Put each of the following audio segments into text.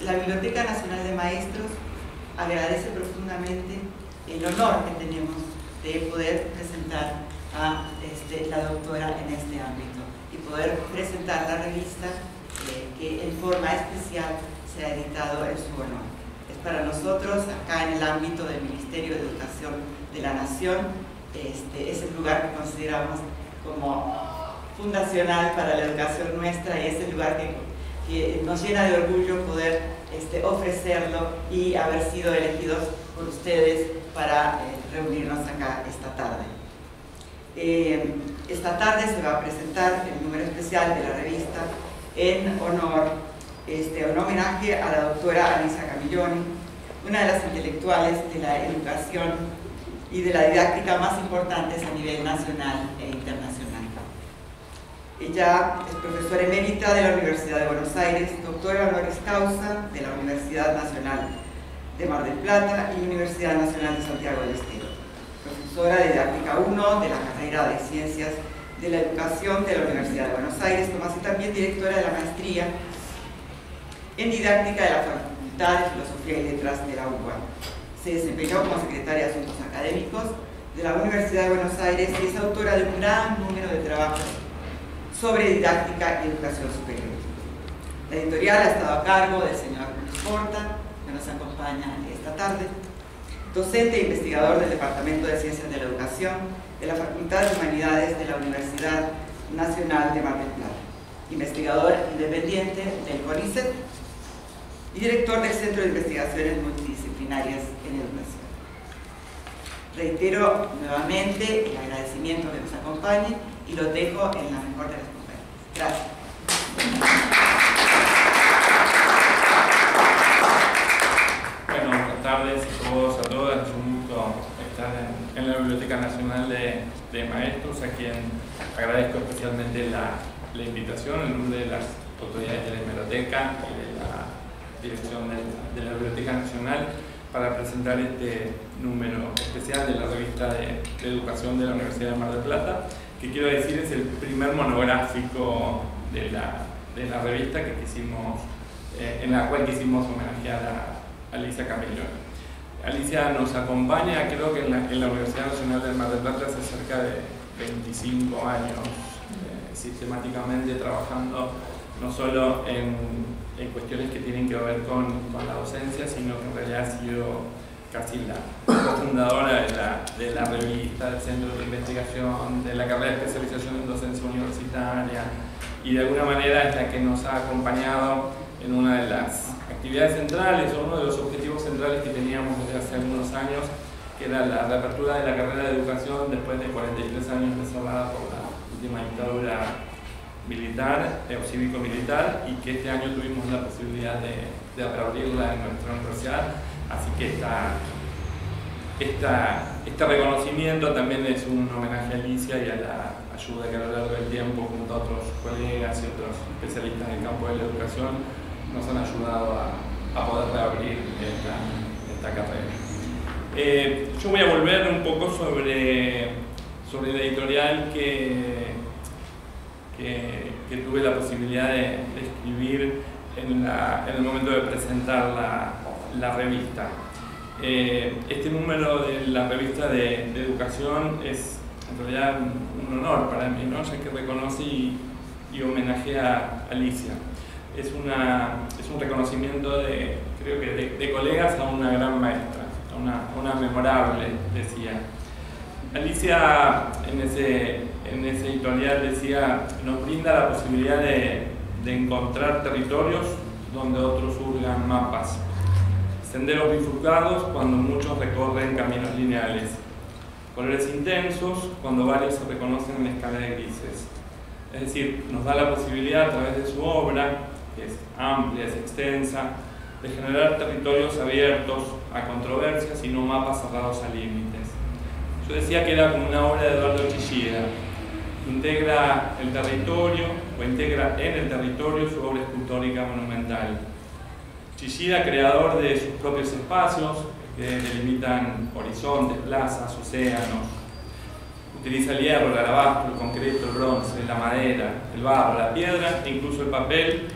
La Biblioteca Nacional de Maestros agradece profundamente el honor que tenemos de poder presentar a la doctora en este ámbito y poder presentar la revista que en forma especial se ha editado en su honor. Es para nosotros, acá en el ámbito del Ministerio de Educación de la Nación, es el lugar que consideramos como fundacional para la educación nuestra y es el lugar que nos llena de orgullo poder ofrecerlo y haber sido elegidos por ustedes para reunirnos acá esta tarde. Esta tarde se va a presentar el número especial de la revista en honor, un homenaje a la doctora Alicia Camilloni, una de las intelectuales de la educación y de la didáctica más importantes a nivel nacional e internacional. Ella es profesora emérita de la Universidad de Buenos Aires, doctora honoris causa de la Universidad Nacional de Mar del Plata y Universidad Nacional de Santiago del Estero, profesora de Didáctica 1 de la carrera de Ciencias de la Educación de la Universidad de Buenos Aires, como así también directora de la maestría en Didáctica de la Facultad de Filosofía y Letras de la UBA. Se desempeñó como secretaria de Asuntos Académicos de la Universidad de Buenos Aires y es autora de un gran número de trabajos sobre didáctica y educación superior. La editorial ha estado a cargo del señor Luis Porta, que nos acompaña esta tarde, docente e investigador del Departamento de Ciencias de la Educación de la Facultad de Humanidades de la Universidad Nacional de Mar del Plata, investigador independiente del CONICET y director del Centro de Investigaciones Multidisciplinarias en Educación. Reitero nuevamente el agradecimiento que nos acompañe y lo dejo en la mejor de las compañías. Gracias. Bueno, buenas tardes a todos, a todas. Es un gusto estar en la Biblioteca Nacional de Maestros, a quien agradezco especialmente la invitación en nombre de las autoridades de la Hemeroteca y de la dirección de la Biblioteca Nacional para presentar este número especial de la revista de educación de la Universidad de Mar del Plata, que quiero decir es el primer monográfico de la revista que quisimos, en la cual quisimos homenajear a Alicia Camilloni. Alicia nos acompaña, creo que en la Universidad Nacional del Mar del Plata hace cerca de 25 años, sistemáticamente trabajando no solo en cuestiones que tienen que ver con la docencia, sino que en realidad ha sido casi la cofundadora de la revista, del centro de investigación, de la carrera de especialización en docencia universitaria, y de alguna manera es la que nos ha acompañado en una de las actividades centrales o uno de los objetivos centrales que teníamos desde hace algunos años, que era la reapertura de la carrera de educación después de 43 años de cerrada por la última dictadura militar o cívico-militar, y que este año tuvimos la posibilidad de reabrirla en nuestra universidad. Así que este reconocimiento también es un homenaje a Alicia y a la ayuda que a lo largo del tiempo, junto a otros colegas y otros especialistas en el campo de la educación, nos han ayudado a poder reabrir esta carrera. Yo voy a volver un poco sobre la editorial que tuve la posibilidad de escribir en el momento de presentar la revista. Este número de la revista de educación es en realidad un honor para mí, ¿no? Ya que reconoce y homenajea a Alicia. Es un reconocimiento creo que de colegas a una gran maestra, a una memorable, decía. Alicia en ese editorial decía: nos brinda la posibilidad de encontrar territorios donde otros hurgan mapas, senderos bifurcados cuando muchos recorren caminos lineales, colores intensos cuando varios se reconocen en la escala de grises. Es decir, nos da la posibilidad a través de su obra, que es amplia, es extensa, de generar territorios abiertos a controversias y no mapas cerrados a límites. Yo decía que era como una obra de Eduardo Chillida, que integra el territorio, o integra en el territorio su obra escultórica monumental. Chillida, creador de sus propios espacios, que delimitan horizontes, plazas, océanos. Utiliza el hierro, el alabastro, el concreto, el bronce, la madera, el barro, la piedra e incluso el papel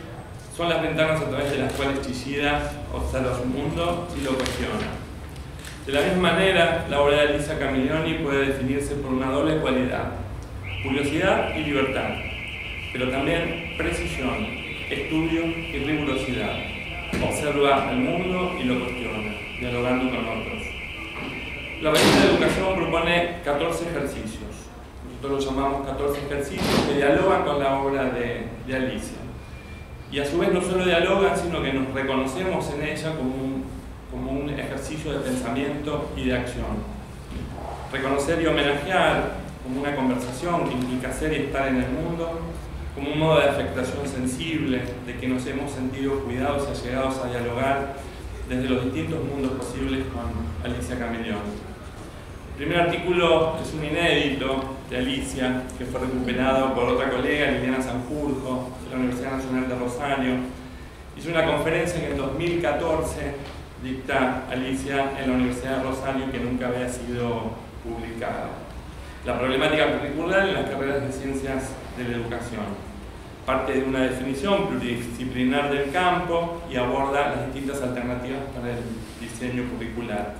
son las ventanas a través de las cuales Chillida observa su mundo y lo cuestiona. De la misma manera, la obra de Alicia Camiglioni puede definirse por una doble cualidad: curiosidad y libertad, pero también precisión, estudio y rigurosidad. Observa el mundo y lo cuestiona, dialogando con otros. La revista de educación propone 14 ejercicios. Nosotros los llamamos 14 ejercicios que dialogan con la obra de Alicia. Y a su vez no solo dialogan, sino que nos reconocemos en ella como un ejercicio de pensamiento y de acción. Reconocer y homenajear como una conversación que implica ser y estar en el mundo, como un modo de afectación sensible, de que nos hemos sentido cuidados y allegados a dialogar desde los distintos mundos posibles con Alicia Camiglioni. El primer artículo es un inédito de Alicia, que fue recuperado por otra colega, Liliana Sanjurjo, de la Universidad Nacional de Rosario. Hizo una conferencia que en 2014 dicta Alicia en la Universidad de Rosario, que nunca había sido publicada. La problemática curricular en las carreras de ciencias de la educación. Parte de una definición pluridisciplinar del campo y aborda las distintas alternativas para el diseño curricular.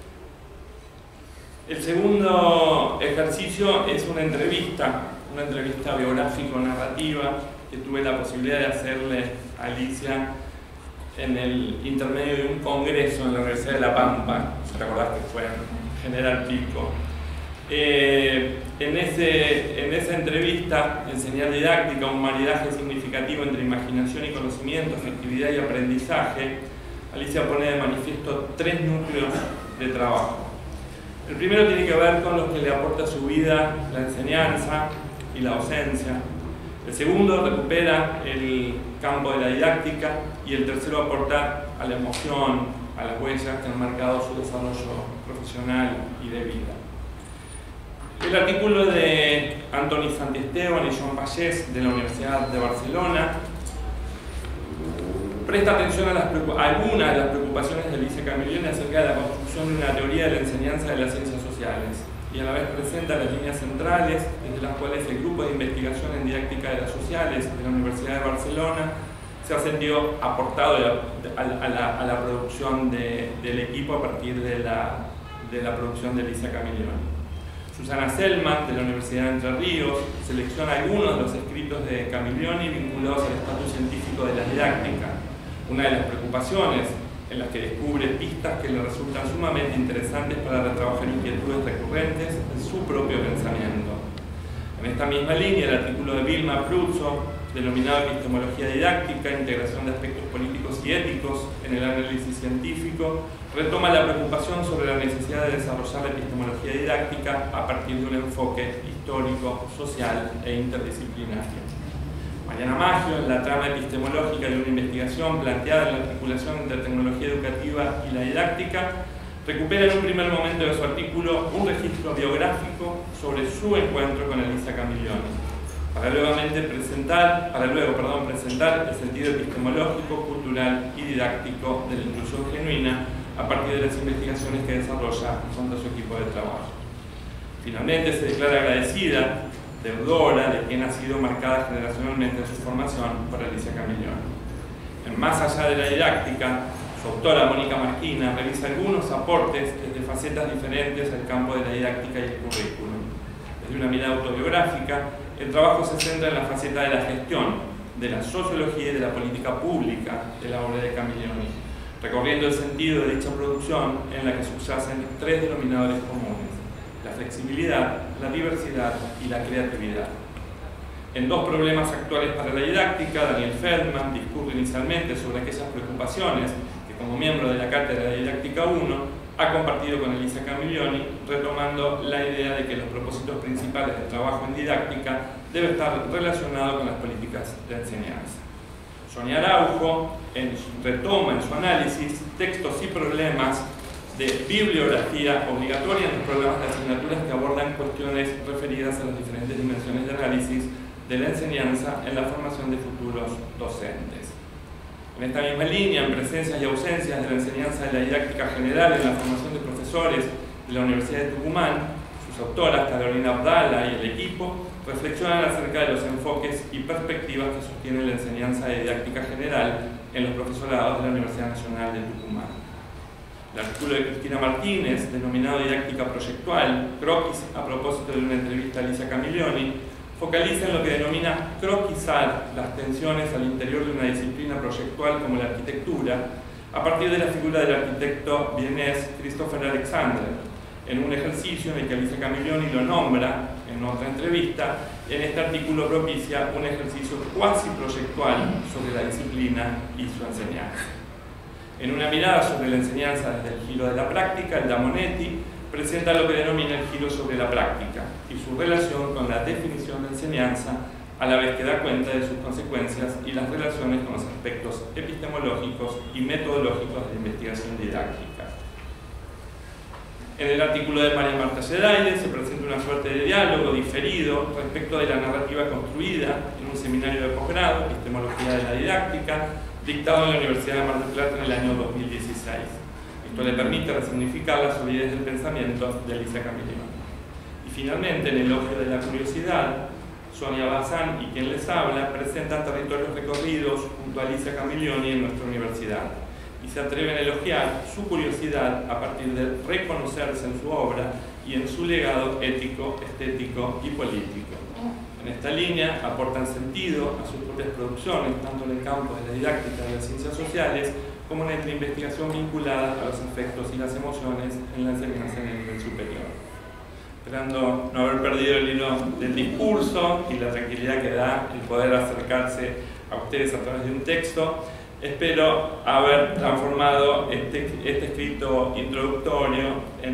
El segundo ejercicio es una entrevista biográfico-narrativa que tuve la posibilidad de hacerle a Alicia en el intermedio de un congreso en la Universidad de La Pampa, si te acordás que fue en General Pico. En esa entrevista, Enseñar didáctica, un maridaje significativo entre imaginación y conocimiento, afectividad y aprendizaje, Alicia pone de manifiesto 3 núcleos de trabajo. El primero tiene que ver con lo que le aporta a su vida la enseñanza y la docencia. El segundo recupera el campo de la didáctica y el tercero aporta a la emoción, a las huellas que han marcado su desarrollo profesional y de vida. El artículo de Antoni Santiesteban y Joan Pagès de la Universidad de Barcelona presta atención a algunas de las preocupaciones de Alicia Camiglioni acerca de la construcción de una teoría de la enseñanza de las ciencias sociales y a la vez presenta las líneas centrales desde las cuales el grupo de investigación en didáctica de las sociales de la Universidad de Barcelona se ha sentido aportado a la producción del equipo a partir de la producción de Alicia Camiglioni. Susana Selman, de la Universidad de Entre Ríos, selecciona algunos de los escritos de Camiglioni vinculados al estatus científico de la didáctica, una de las preocupaciones en las que descubre pistas que le resultan sumamente interesantes para retrabajar inquietudes recurrentes en su propio pensamiento. En esta misma línea, el artículo de Vilma Pruzzo, denominado Epistemología didáctica, integración de aspectos políticos y éticos en el análisis científico, retoma la preocupación sobre la necesidad de desarrollar la epistemología didáctica a partir de un enfoque histórico, social e interdisciplinario. Mariana Maggio, en la trama epistemológica de una investigación planteada en la articulación entre tecnología educativa y la didáctica, recupera en un primer momento de su artículo un registro biográfico sobre su encuentro con Alicia Camiglioni, para luego presentar el sentido epistemológico, cultural y didáctico de la inclusión genuina a partir de las investigaciones que desarrolla junto a su equipo de trabajo. Finalmente se declara agradecida, deudora de quien ha sido marcada generacionalmente en su formación por Alicia Camiglioni. En Más allá de la didáctica, su autora Mónica Marquina revisa algunos aportes desde facetas diferentes al campo de la didáctica y el currículum. Desde una mirada autobiográfica, el trabajo se centra en la faceta de la gestión, de la sociología y de la política pública de la obra de Camiglioni, recorriendo el sentido de dicha producción en la que subyacen 3 denominadores comunes: la flexibilidad, la diversidad y la creatividad. En 2 problemas actuales para la didáctica, Daniel Feldman discurre inicialmente sobre aquellas preocupaciones que, como miembro de la Cátedra de Didáctica 1, ha compartido con Alicia Camiglioni, retomando la idea de que los propósitos principales del trabajo en didáctica debe estar relacionado con las políticas de enseñanza. Sonia Araujo retoma en su análisis textos y problemas de bibliografía obligatoria en los programas de asignaturas que abordan cuestiones referidas a las diferentes dimensiones de análisis de la enseñanza en la formación de futuros docentes. En esta misma línea, en presencias y ausencias de la enseñanza de la didáctica general en la formación de profesores de la Universidad de Tucumán, sus autoras, Carolina Abdala y el equipo, reflexionan acerca de los enfoques y perspectivas que sostiene la enseñanza de didáctica general en los profesorados de la Universidad Nacional de Tucumán. El artículo de Cristina Martínez, denominado Didáctica Proyectual, croquis, a propósito de una entrevista a Alicia Camiglioni, focaliza en lo que denomina croquisar las tensiones al interior de una disciplina proyectual como la arquitectura, a partir de la figura del arquitecto vienés Christopher Alexander, en un ejercicio en el que Alicia Camiglioni lo nombra en otra entrevista. En este artículo propicia un ejercicio cuasi proyectual sobre la disciplina y su enseñanza. En una mirada sobre la enseñanza desde el giro de la práctica, el Damonetti presenta lo que denomina el giro sobre la práctica y su relación con la definición de enseñanza, a la vez que da cuenta de sus consecuencias y las relaciones con los aspectos epistemológicos y metodológicos de investigación didáctica. En el artículo de María Marta Yedaide se presenta una suerte de diálogo diferido respecto de la narrativa construida en un seminario de posgrado, Epistemología de la Didáctica, dictado en la Universidad de Mar del Plata en el año 2016. Esto le permite resignificar la solidez del pensamiento de Alicia Camiglioni. Y finalmente, en el elogio de la curiosidad, Sonia Bazán y quien les habla presentan territorios recorridos junto a Alicia Camiglioni en nuestra universidad y se atreven a elogiar su curiosidad a partir de reconocerse en su obra y en su legado ético, estético y político. En esta línea aportan sentido a sus propias producciones, tanto en el campo de la didáctica de las ciencias sociales como en la investigación vinculada a los afectos y las emociones en la enseñanza en el nivel superior. Esperando no haber perdido el hilo del discurso y la tranquilidad que da el poder acercarse a ustedes a través de un texto, espero haber transformado este escrito introductorio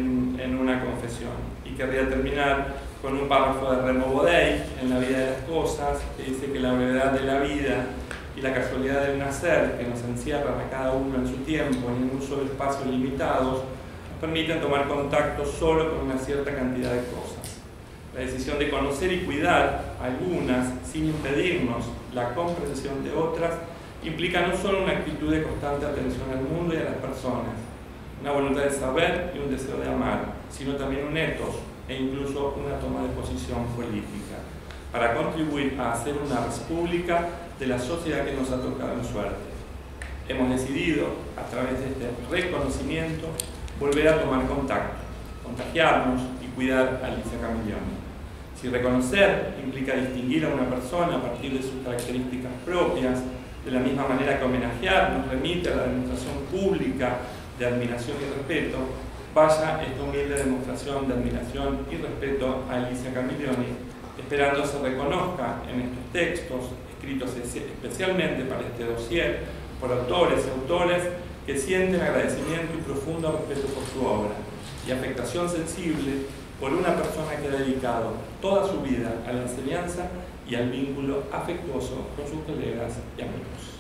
en una confesión. Y querría terminar con un párrafo de Remo Bodey en La vida de las cosas, que dice que la brevedad de la vida y la casualidad del nacer, que nos encierran a cada uno en su tiempo y en un solo espacio limitados, nos permiten tomar contacto solo con una cierta cantidad de cosas. La decisión de conocer y cuidar algunas sin impedirnos la comprensión de otras implica no solo una actitud de constante atención al mundo y a las personas, una voluntad de saber y un deseo de amar, sino también un ethos e incluso una toma de posición política, para contribuir a hacer una república de la sociedad que nos ha tocado en suerte. Hemos decidido, a través de este reconocimiento, volver a tomar contacto, contagiarnos y cuidar a Alicia Camiglioni. Si reconocer implica distinguir a una persona a partir de sus características propias, de la misma manera que homenajear nos remite a la demostración pública de admiración y respeto, vaya esta humilde demostración de admiración y respeto a Alicia Camiglioni, esperando se reconozca en estos textos, escritos especialmente para este dossier, por autores y autores que sienten agradecimiento y profundo respeto por su obra, y afectación sensible por una persona que ha dedicado toda su vida a la enseñanza y al vínculo afectuoso con sus colegas y amigos.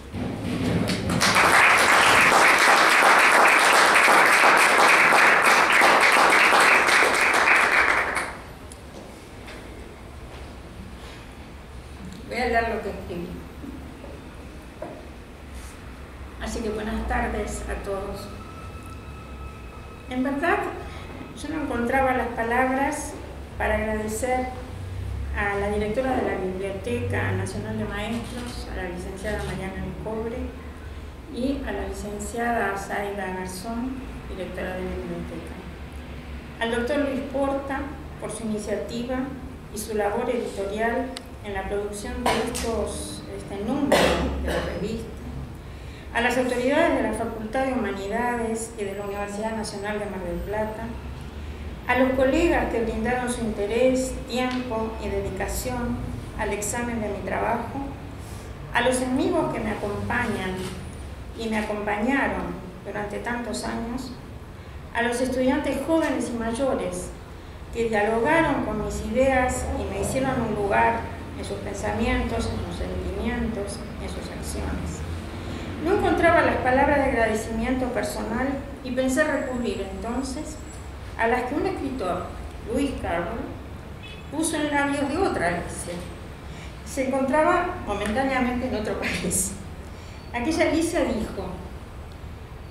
Voy a leer lo que escribí. Así que buenas tardes a todos. En verdad, yo no encontraba las palabras para agradecer a la directora de la Biblioteca Nacional de Maestros, a la licenciada Mariana Nicobre, y a la licenciada Zaida Garzón, directora de la biblioteca. Al doctor Luis Porta, por su iniciativa y su labor editorial en la producción de este número de la revista. A las autoridades de la Facultad de Humanidades y de la Universidad Nacional de Mar del Plata, a los colegas que brindaron su interés, tiempo y dedicación al examen de mi trabajo, a los amigos que me acompañan y me acompañaron durante tantos años, a los estudiantes jóvenes y mayores que dialogaron con mis ideas y me hicieron un lugar en sus pensamientos, en sus sentimientos, en sus acciones. No encontraba las palabras de agradecimiento personal y pensé recurrir entonces a las que un escritor, Luis Carroll, puso en labios de otra Alicia. Se encontraba momentáneamente en otro país. Aquella Alicia dijo: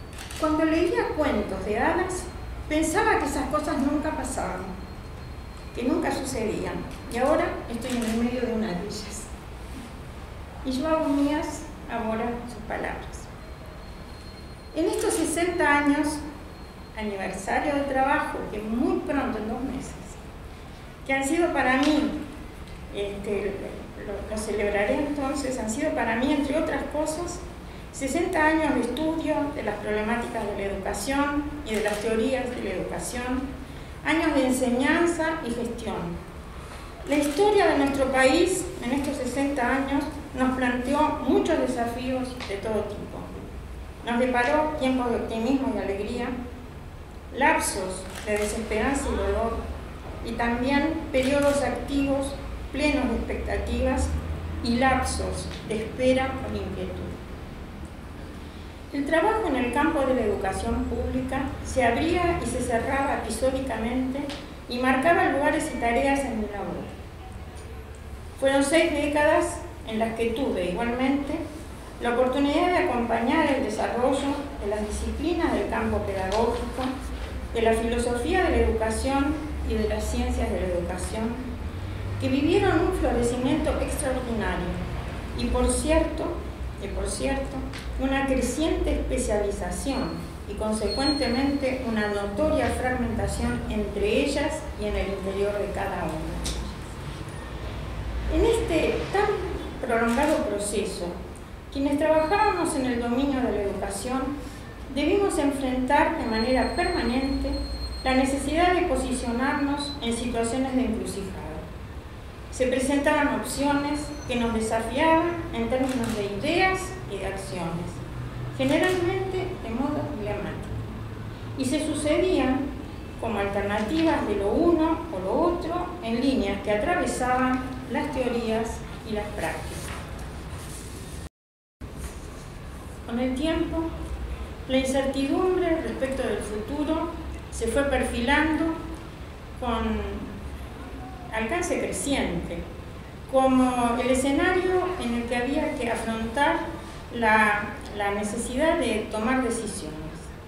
cuando leía cuentos de hadas, pensaba que esas cosas nunca pasaban. que nunca sucedían, y ahora estoy en el medio de una de ellas. Y yo hago mías ahora sus palabras. En estos 60 años, aniversario de trabajo, que muy pronto, en 2 meses, que han sido para mí, lo celebraré entonces, han sido para mí, entre otras cosas, 60 años de estudio de las problemáticas de la educación y de las teorías de la educación, años de enseñanza y gestión. La historia de nuestro país en estos 60 años nos planteó muchos desafíos de todo tipo. Nos deparó tiempos de optimismo y alegría, lapsos de desesperanza y dolor, y también periodos activos plenos de expectativas y lapsos de espera con inquietud. El trabajo en el campo de la educación pública se abría y se cerraba episódicamente y marcaba lugares y tareas en mi labor. Fueron 6 décadas en las que tuve igualmente la oportunidad de acompañar el desarrollo de las disciplinas del campo pedagógico, de la filosofía de la educación y de las ciencias de la educación, que vivieron un florecimiento extraordinario y, por cierto, una creciente especialización y, consecuentemente, una notoria fragmentación entre ellas y en el interior de cada una. En este tan prolongado proceso, quienes trabajábamos en el dominio de la educación debimos enfrentar de manera permanente la necesidad de posicionarnos en situaciones de encrucijada. Se presentaban opciones que nos desafiaban en términos de ideas y de acciones, generalmente de modo dilemático, y se sucedían como alternativas de lo uno o lo otro en líneas que atravesaban las teorías y las prácticas. Con el tiempo, la incertidumbre respecto del futuro se fue perfilando con alcance creciente, como el escenario en el que había que afrontar la necesidad de tomar decisiones.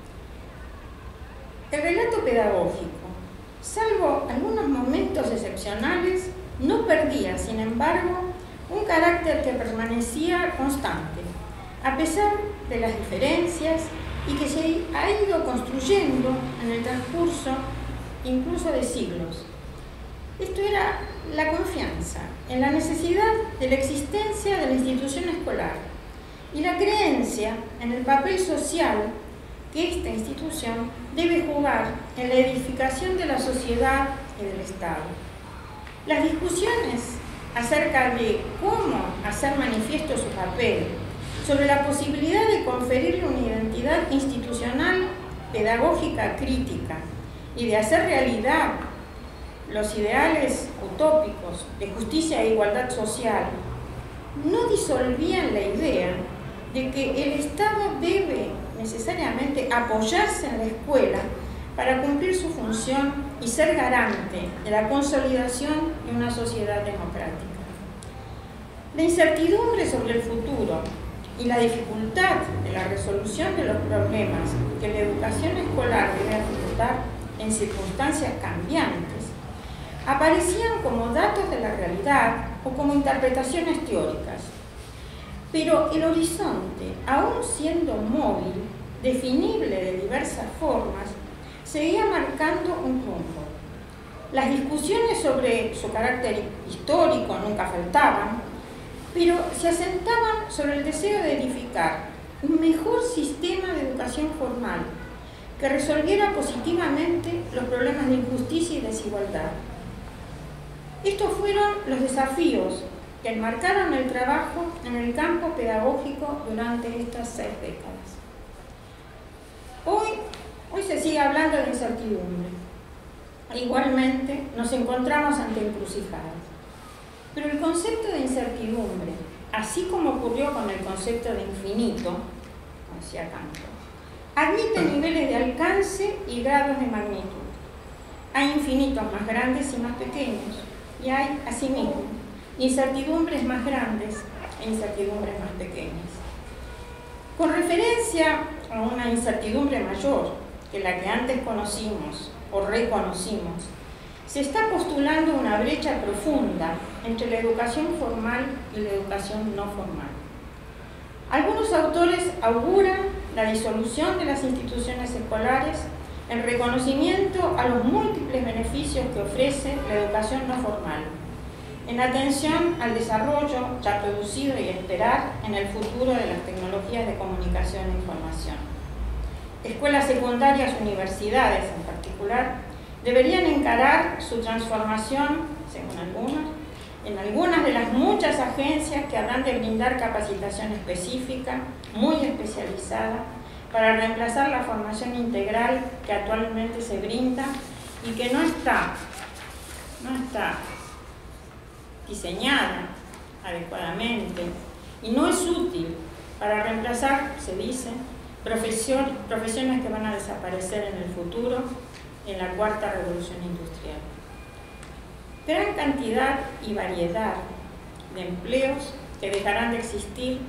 El relato pedagógico, salvo algunos momentos excepcionales, no perdía, sin embargo, un carácter que permanecía constante, a pesar de las diferencias y que se ha ido construyendo en el transcurso incluso de siglos. Esto era la confianza en la necesidad de la existencia de la institución escolar y la creencia en el papel social que esta institución debe jugar en la edificación de la sociedad y del Estado. Las discusiones acerca de cómo hacer manifiesto su papel, sobre la posibilidad de conferirle una identidad institucional pedagógica crítica y de hacer realidad los ideales utópicos de justicia e igualdad social, no disolvían la idea de que el Estado debe necesariamente apoyarse en la escuela para cumplir su función y ser garante de la consolidación de una sociedad democrática. La incertidumbre sobre el futuro y la dificultad de la resolución de los problemas que la educación escolar debe afrontar en circunstancias cambiantes aparecían como datos de la realidad o como interpretaciones teóricas. Pero el horizonte, aún siendo móvil, definible de diversas formas, seguía marcando un rumbo. Las discusiones sobre su carácter histórico nunca faltaban, pero se asentaban sobre el deseo de edificar un mejor sistema de educación formal que resolviera positivamente los problemas de injusticia y desigualdad. Estos fueron los desafíos que enmarcaron el trabajo en el campo pedagógico durante estas 6 décadas. Hoy se sigue hablando de incertidumbre. Igualmente nos encontramos ante encrucijadas. Pero el concepto de incertidumbre, así como ocurrió con el concepto de infinito, como decía Kant, admite niveles de alcance y grados de magnitud. Hay infinitos más grandes y más pequeños, y hay, asimismo, incertidumbres más grandes e incertidumbres más pequeñas. Con referencia a una incertidumbre mayor que la que antes conocimos o reconocimos, se está postulando una brecha profunda entre la educación formal y la educación no formal. Algunos autores auguran la disolución de las instituciones escolares en reconocimiento a los múltiples beneficios que ofrece la educación no formal, en atención al desarrollo ya producido y esperar en el futuro de las tecnologías de comunicación e información. Escuelas secundarias, universidades en particular, deberían encarar su transformación, según algunos, en algunas de las muchas agencias que habrán de brindar capacitación específica, muy especializada, para reemplazar la formación integral que actualmente se brinda y que no está diseñada adecuadamente y no es útil para reemplazar, se dice, profesiones que van a desaparecer en el futuro en la cuarta revolución industrial. Gran cantidad y variedad de empleos que dejarán de existir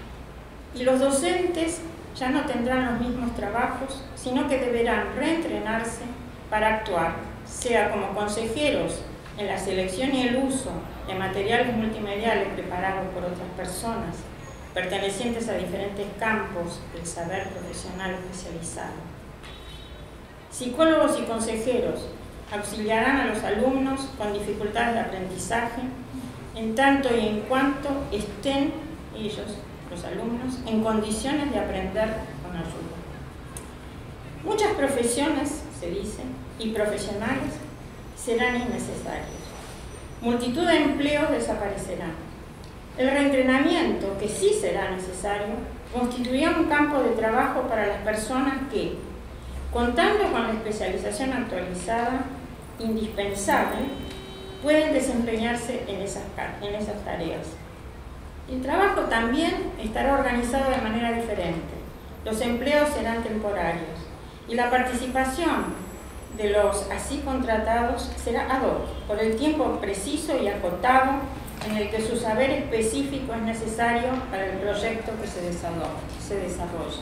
y los docentes ya no tendrán los mismos trabajos, sino que deberán reentrenarse para actuar, sea como consejeros en la selección y el uso de materiales multimediales preparados por otras personas, pertenecientes a diferentes campos del saber profesional especializado. Psicólogos y consejeros auxiliarán a los alumnos con dificultades de aprendizaje, en tanto y en cuanto estén ellos, los alumnos, en condiciones de aprender con ayuda. Muchas profesiones, se dice, y profesionales serán innecesarios. Multitud de empleos desaparecerán. El reentrenamiento, que sí será necesario, constituirá un campo de trabajo para las personas que, contando con la especialización actualizada, indispensable, pueden desempeñarse en esas tareas. El trabajo también estará organizado de manera diferente. Los empleos serán temporarios y la participación de los así contratados será ad hoc, por el tiempo preciso y acotado en el que su saber específico es necesario para el proyecto que se desarrolla.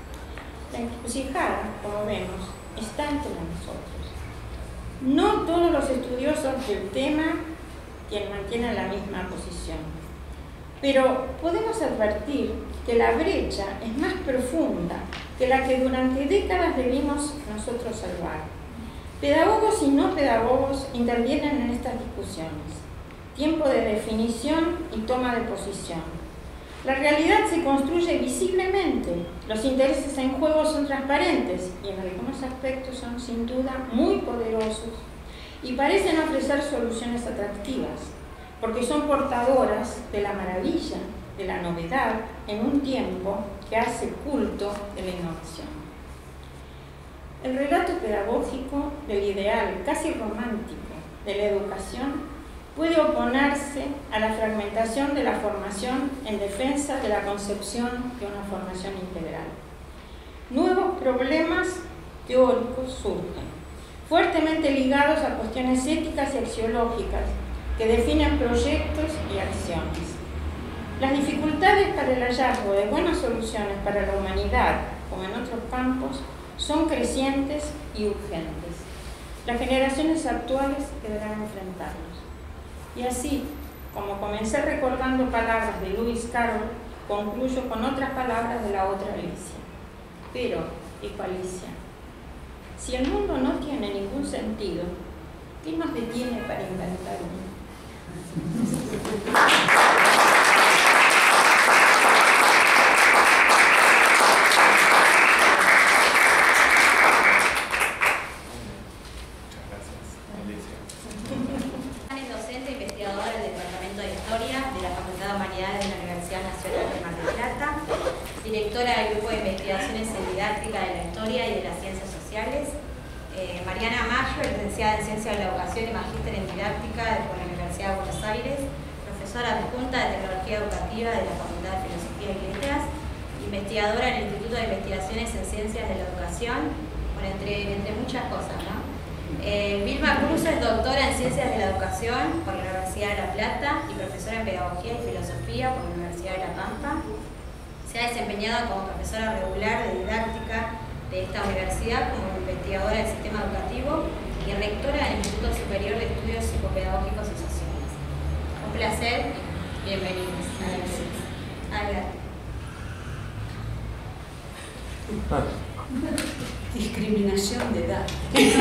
La encrucijada, como vemos, está entre nosotros. No todos los estudiosos del tema mantienen la misma posición, pero podemos advertir que la brecha es más profunda que la que durante décadas debimos nosotros salvar. Pedagogos y no pedagogos intervienen en estas discusiones. Tiempo de definición y toma de posición. La realidad se construye visiblemente, los intereses en juego son transparentes y en algunos aspectos son sin duda muy poderosos y parecen ofrecer soluciones atractivas, porque son portadoras de la maravilla, de la novedad, en un tiempo que hace culto de la innovación. El relato pedagógico del ideal casi romántico de la educación puede oponerse a la fragmentación de la formación en defensa de la concepción de una formación integral. Nuevos problemas teóricos surgen, fuertemente ligados a cuestiones éticas y axiológicas que definen proyectos y acciones. Las dificultades para el hallazgo de buenas soluciones para la humanidad, como en otros campos, son crecientes y urgentes. Las generaciones actuales deberán enfrentarlos. Y así, como comencé recordando palabras de Lewis Carroll, concluyo con otras palabras de la otra Alicia. Pero, dijo Alicia, si el mundo no tiene ningún sentido, ¿qué nos detiene para inventar uno? Directora del Grupo de Investigaciones en Didáctica de la Historia y de las Ciencias Sociales. Mariana Mayo, licenciada en Ciencias de la Educación y Magíster en Didáctica por la Universidad de Buenos Aires, profesora adjunta de Tecnología Educativa de la Facultad de Filosofía y Letras, investigadora en el Instituto de Investigaciones en Ciencias de la Educación, bueno, entre muchas cosas, ¿no? Vilma Cruz es doctora en Ciencias de la Educación por la Universidad de La Plata y profesora en Pedagogía y Filosofía por la Universidad de La Pampa. Se ha desempeñado como profesora regular de didáctica de esta universidad, como investigadora del sistema educativo y rectora del Instituto Superior de Estudios Psicopedagógicos y Sociales. Un placer, bienvenidos. Adelante. Discriminación de edad.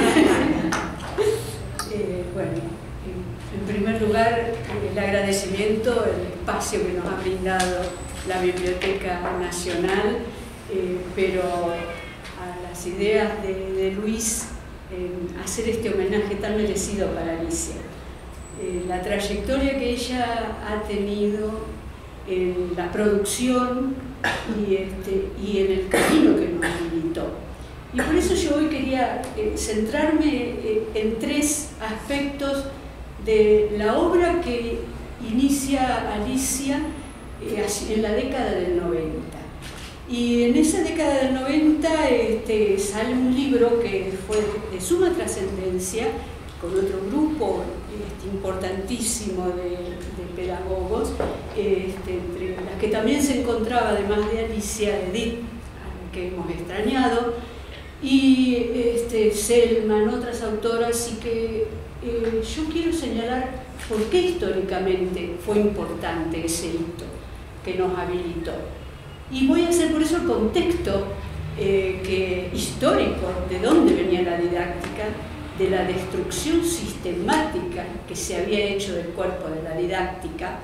Bueno, en primer lugar, el agradecimiento, el espacio que nos ha brindado la Biblioteca Nacional, pero a las ideas de Luis en hacer este homenaje tan merecido para Alicia. La trayectoria que ella ha tenido en la producción y en el camino que nos habilitó. Y por eso yo hoy quería centrarme en tres aspectos de la obra que inicia Alicia en la década del 90. Y en esa década del 90 sale un libro que fue de suma trascendencia, con otro grupo importantísimo de pedagogos, entre las que también se encontraba, además de Alicia, Edith, a la que hemos extrañado, y Selman, otras autoras, y que yo quiero señalar por qué históricamente fue importante ese hito que nos habilitó. Y voy a hacer por eso el contexto histórico, de dónde venía la didáctica, de la destrucción sistemática que se había hecho del cuerpo de la didáctica,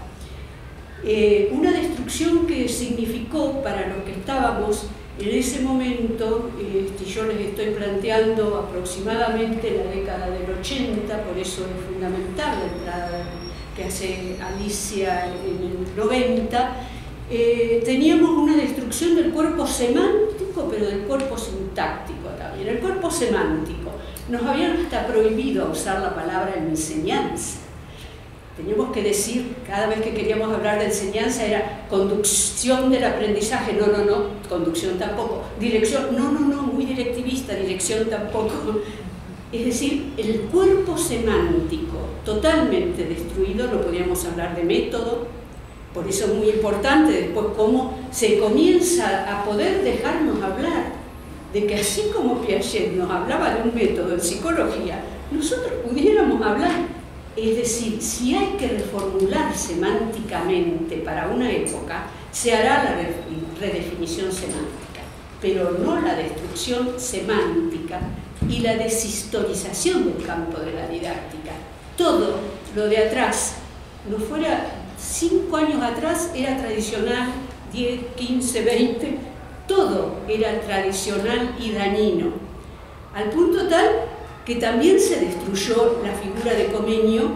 una destrucción que significó para los que estábamos en ese momento, yo les estoy planteando aproximadamente la década del 80, por eso es fundamental la entrada que hace Alicia en el 90, teníamos una destrucción del cuerpo semántico, pero del cuerpo sintáctico también. El cuerpo semántico, nos habían hasta prohibido usar la palabra enseñanza. Teníamos que decir, cada vez que queríamos hablar de enseñanza, era conducción del aprendizaje, no, conducción tampoco, dirección, no, muy directivista, dirección tampoco. Es decir, el cuerpo semántico totalmente destruido, no podíamos hablar de método, por eso es muy importante después cómo se comienza a poder dejarnos hablar, de que así como Piaget nos hablaba de un método en psicología, nosotros pudiéramos hablar. Es decir, si hay que reformular semánticamente para una época, se hará la redefinición semántica, pero no la destrucción semántica y la deshistorización del campo de la didáctica. Todo lo de atrás, no fuera 5 años atrás, era tradicional, 10, 15, 20, todo era tradicional y dañino, al punto tal que también se destruyó la figura de Comenio.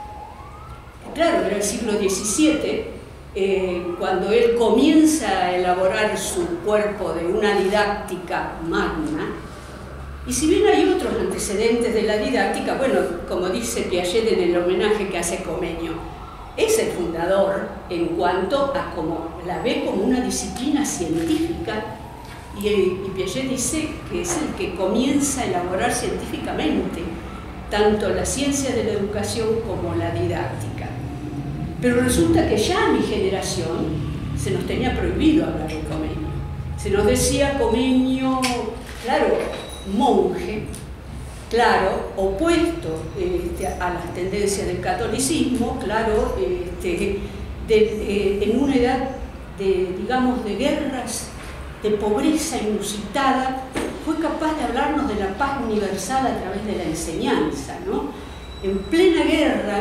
Claro, era el siglo XVII, cuando él comienza a elaborar su cuerpo de una didáctica magna, y si bien hay otros antecedentes de la didáctica, bueno, como dice Piaget en el homenaje que hace Comenio, es el fundador en cuanto a cómo la ve como una disciplina científica. Y Piaget dice que es el que comienza a elaborar científicamente tanto la ciencia de la educación como la didáctica. Pero resulta que ya a mi generación se nos tenía prohibido hablar de Comenio. Se nos decía Comenio, claro, monje, claro, opuesto a las tendencias del catolicismo, claro, en una edad digamos, de guerras, de pobreza inusitada, fue capaz de hablarnos de la paz universal a través de la enseñanza, ¿no? En plena guerra,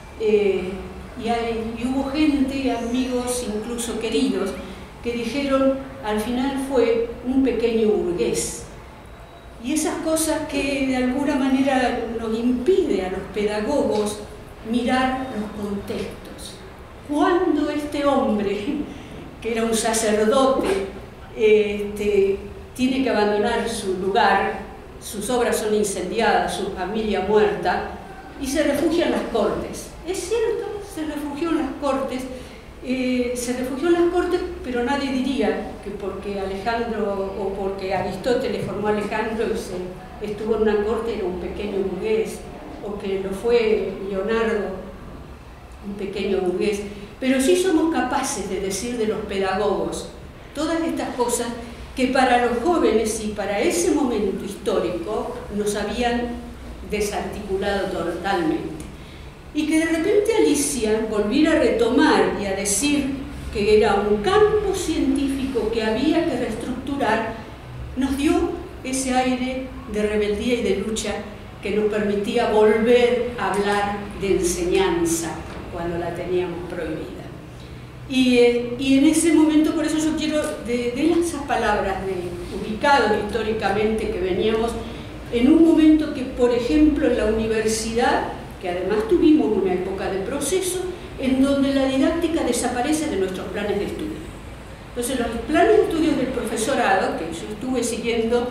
y hubo gente, amigos, incluso queridos, que dijeron, al final fue un pequeño burgués. Y esas cosas que de alguna manera nos impide a los pedagogos mirar los contextos. Cuando este hombre, que era un sacerdote, tiene que abandonar su lugar, sus obras son incendiadas, su familia muerta, y se refugia en las cortes. Es cierto, se refugió en las cortes, pero nadie diría que porque Alejandro o porque Aristóteles formó a Alejandro y estuvo en una corte era un pequeño burgués, o que lo fue Leonardo, un pequeño burgués. Pero sí somos capaces de decir de los pedagogos todas estas cosas que para los jóvenes y para ese momento histórico nos habían desarticulado totalmente. Y que de repente Alicia volviera a retomar y a decir que era un campo científico que había que reestructurar, nos dio ese aire de rebeldía y de lucha que nos permitía volver a hablar de enseñanza cuando la teníamos prohibida. Y en ese momento, por eso yo quiero, de esas palabras, ubicados históricamente, que veníamos en un momento que, por ejemplo, en la universidad, que además tuvimos una época de proceso, en donde la didáctica desaparece de nuestros planes de estudio. Entonces, los planes de estudios del profesorado, que yo estuve siguiendo,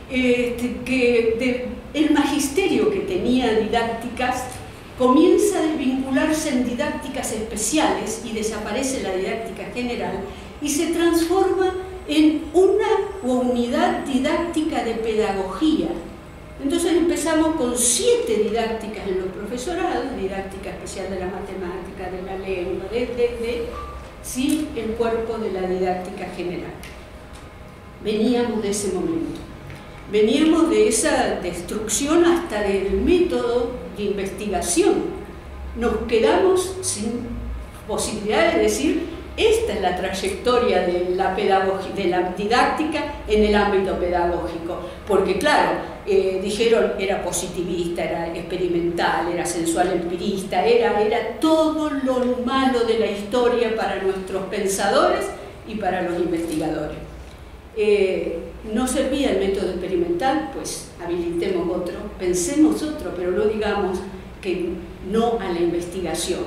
el magisterio que tenía didácticas comienza a desvincularse en didácticas especiales y desaparece la didáctica general y se transforma en una unidad didáctica de pedagogía. Entonces empezamos con 7 didácticas en los profesorados, didáctica especial de la matemática, de la lengua, sin el cuerpo de la didáctica general. Veníamos de ese momento. Veníamos de esa destrucción hasta del método de investigación. Nos quedamos sin posibilidad de decir, esta es la trayectoria de la pedagogía, de la didáctica en el ámbito pedagógico. Porque claro, dijeron, era positivista, era experimental, era sensual empirista, era todo lo malo de la historia para nuestros pensadores y para los investigadores. No servía el método experimental, pues habilitemos otro, pensemos otro, pero no digamos que no a la investigación.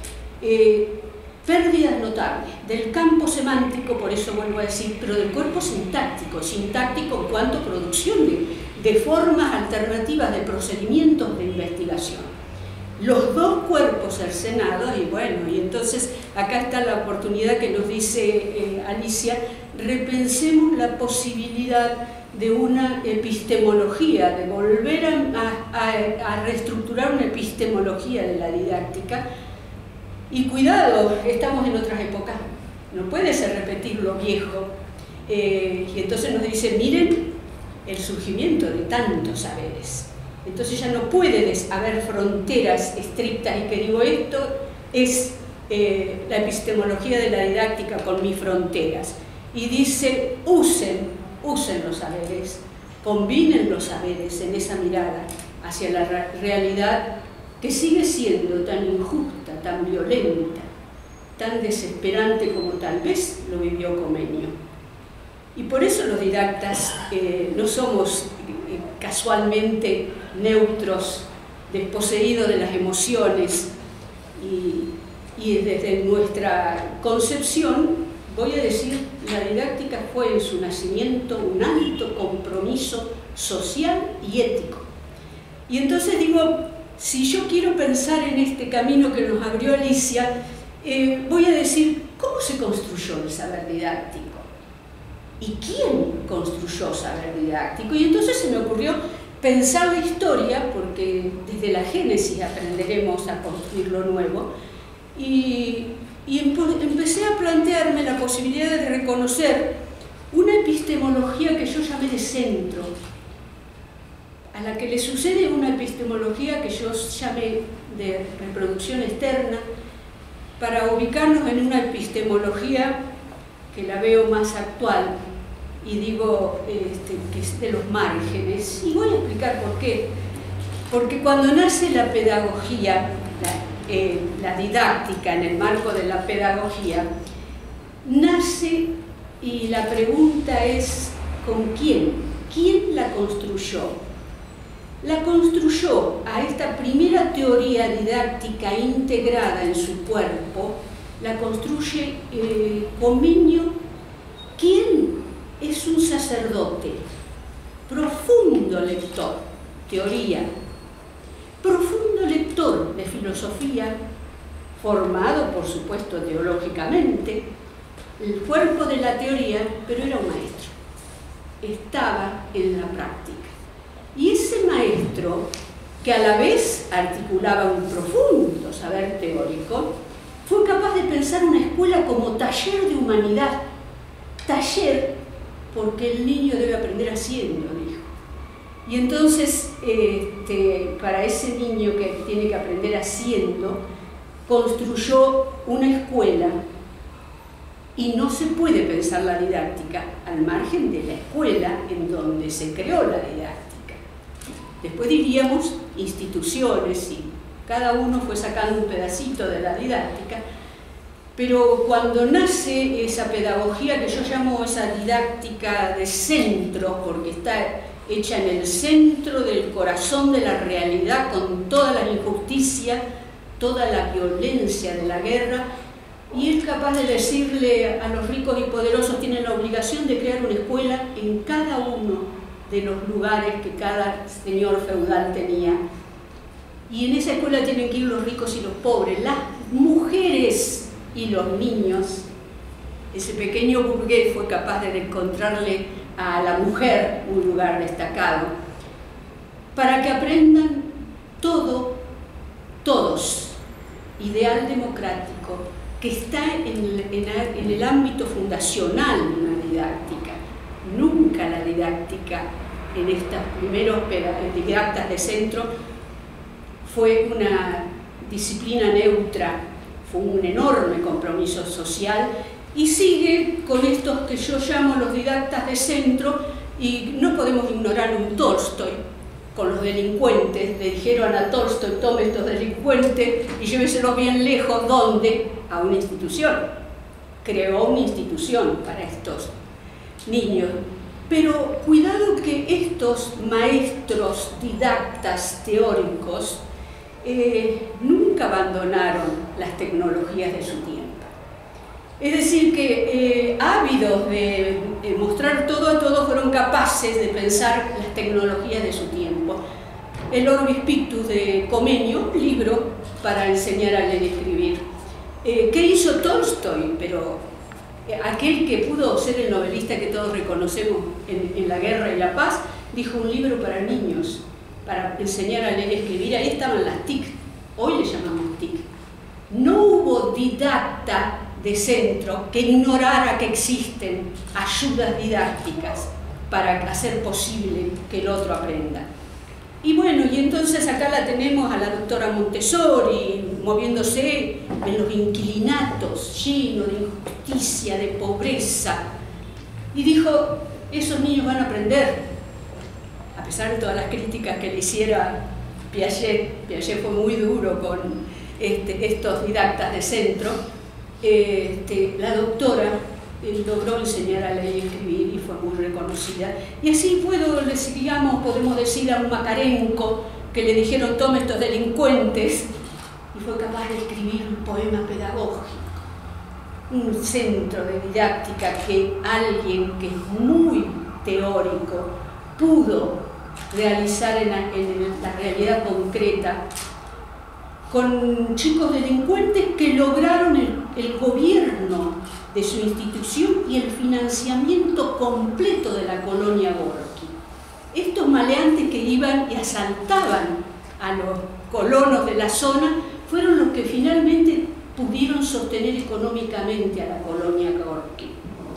Pérdidas notables del campo semántico, por eso vuelvo a decir, pero del cuerpo sintáctico en cuanto a producción de formas alternativas de procedimientos de investigación. Los dos cuerpos cercenados, y bueno, y entonces acá está la oportunidad que nos dice Alicia, repensemos la posibilidad de una epistemología, de volver a reestructurar una epistemología de la didáctica. Y cuidado, estamos en otras épocas, no puede ser repetir lo viejo. Y entonces nos dice, miren el surgimiento de tantos saberes. Entonces ya no puede haber fronteras estrictas y que digo, esto es la epistemología de la didáctica con mis fronteras. Y dice, usen los saberes, combinen los saberes en esa mirada hacia la realidad que sigue siendo tan injusta, tan violenta, tan desesperante como tal vez lo vivió Comenio. Y por eso los didactas no somos casualmente neutros, desposeídos de las emociones, y desde nuestra concepción, voy a decir, la didáctica fue en su nacimiento un alto compromiso social y ético. Y entonces digo, si yo quiero pensar en este camino que nos abrió Alicia, voy a decir, ¿cómo se construyó el saber didáctico? ¿Y quién construyó saber didáctico? Y entonces se me ocurrió pensar la historia, porque desde la génesis aprenderemos a construir lo nuevo, y empecé a plantearme la posibilidad de reconocer una epistemología que yo llamé de centro, a la que le sucede una epistemología que yo llamé de reproducción externa, para ubicarnos en una epistemología que la veo más actual, y digo que es de los márgenes, y voy a explicar por qué. Porque cuando nace la pedagogía, la didáctica en el marco de la pedagogía, nace, y la pregunta es, ¿con quién? ¿Quién la construyó? La construyó a esta primera teoría didáctica integrada en su cuerpo, la construye Comenio, quien es un sacerdote, profundo lector, teoría, profundo lector de filosofía, formado por supuesto teológicamente, el cuerpo de la teoría, pero era un maestro, estaba en la práctica. Y ese maestro, que a la vez articulaba un profundo saber teórico, fue capaz de pensar una escuela como taller de humanidad. Taller porque el niño debe aprender haciendo, dijo. Y entonces, para ese niño que tiene que aprender haciendo, construyó una escuela. Y no se puede pensar la didáctica al margen de la escuela en donde se creó la didáctica. Después diríamos instituciones, y cada uno fue sacando un pedacito de la didáctica, pero cuando nace esa pedagogía que yo llamo esa didáctica de centro, porque está hecha en el centro del corazón de la realidad, con toda la injusticia, toda la violencia de la guerra, y es capaz de decirle a los ricos y poderosos: tienen la obligación de crear una escuela en cada uno de los lugares que cada señor feudal tenía. Y en esa escuela tienen que ir los ricos y los pobres, las mujeres y los niños. Ese pequeño burgués fue capaz de encontrarle a la mujer un lugar destacado, para que aprendan todo, todos, ideal democrático, que está en el ámbito fundacional de una didáctica. Nunca la didáctica en estos primeros didactas de centro fue una disciplina neutra, fue un enorme compromiso social, y sigue con estos que yo llamo los didactas de centro. Y no podemos ignorar un Tolstoy con los delincuentes. Le dijeron a Tolstoy: tome estos delincuentes y lléveselos bien lejos. ¿Dónde? A una institución. Creó una institución para estos niños. Pero cuidado que estos maestros didactas teóricos nunca abandonaron las tecnologías de su tiempo. Es decir, que ávidos de mostrar todo a todos, fueron capaces de pensar las tecnologías de su tiempo. El Orbis Pictus de Comenio, un libro para enseñar a leer y escribir. ¿Qué hizo Tolstoy? Pero aquel que pudo ser el novelista que todos reconocemos en La Guerra y la Paz, dijo: un libro para niños, para enseñar a leer y escribir. Ahí estaban las TIC, hoy le llamamos TIC. No hubo didacta de centro que ignorara que existen ayudas didácticas para hacer posible que el otro aprenda. Y bueno, y entonces acá la tenemos a la doctora Montessori moviéndose en los inquilinatos llenos de injusticia, de pobreza, y dijo: esos niños van a aprender, a pesar de todas las críticas que le hiciera Piaget. Piaget fue muy duro con estos didactas de centro. La doctora logró enseñar a leer y escribir y fue muy reconocida. Y así podemos decir a un Makarenko, que le dijeron: tome estos delincuentes, y fue capaz de escribir un poema pedagógico, un centro de didáctica que alguien que es muy teórico pudo realizar en la realidad concreta, con chicos delincuentes que lograron el gobierno de su institución y el financiamiento completo de la colonia Gorki. Estos maleantes que iban y asaltaban a los colonos de la zona fueron los que finalmente pudieron sostener económicamente a la colonia Gorki.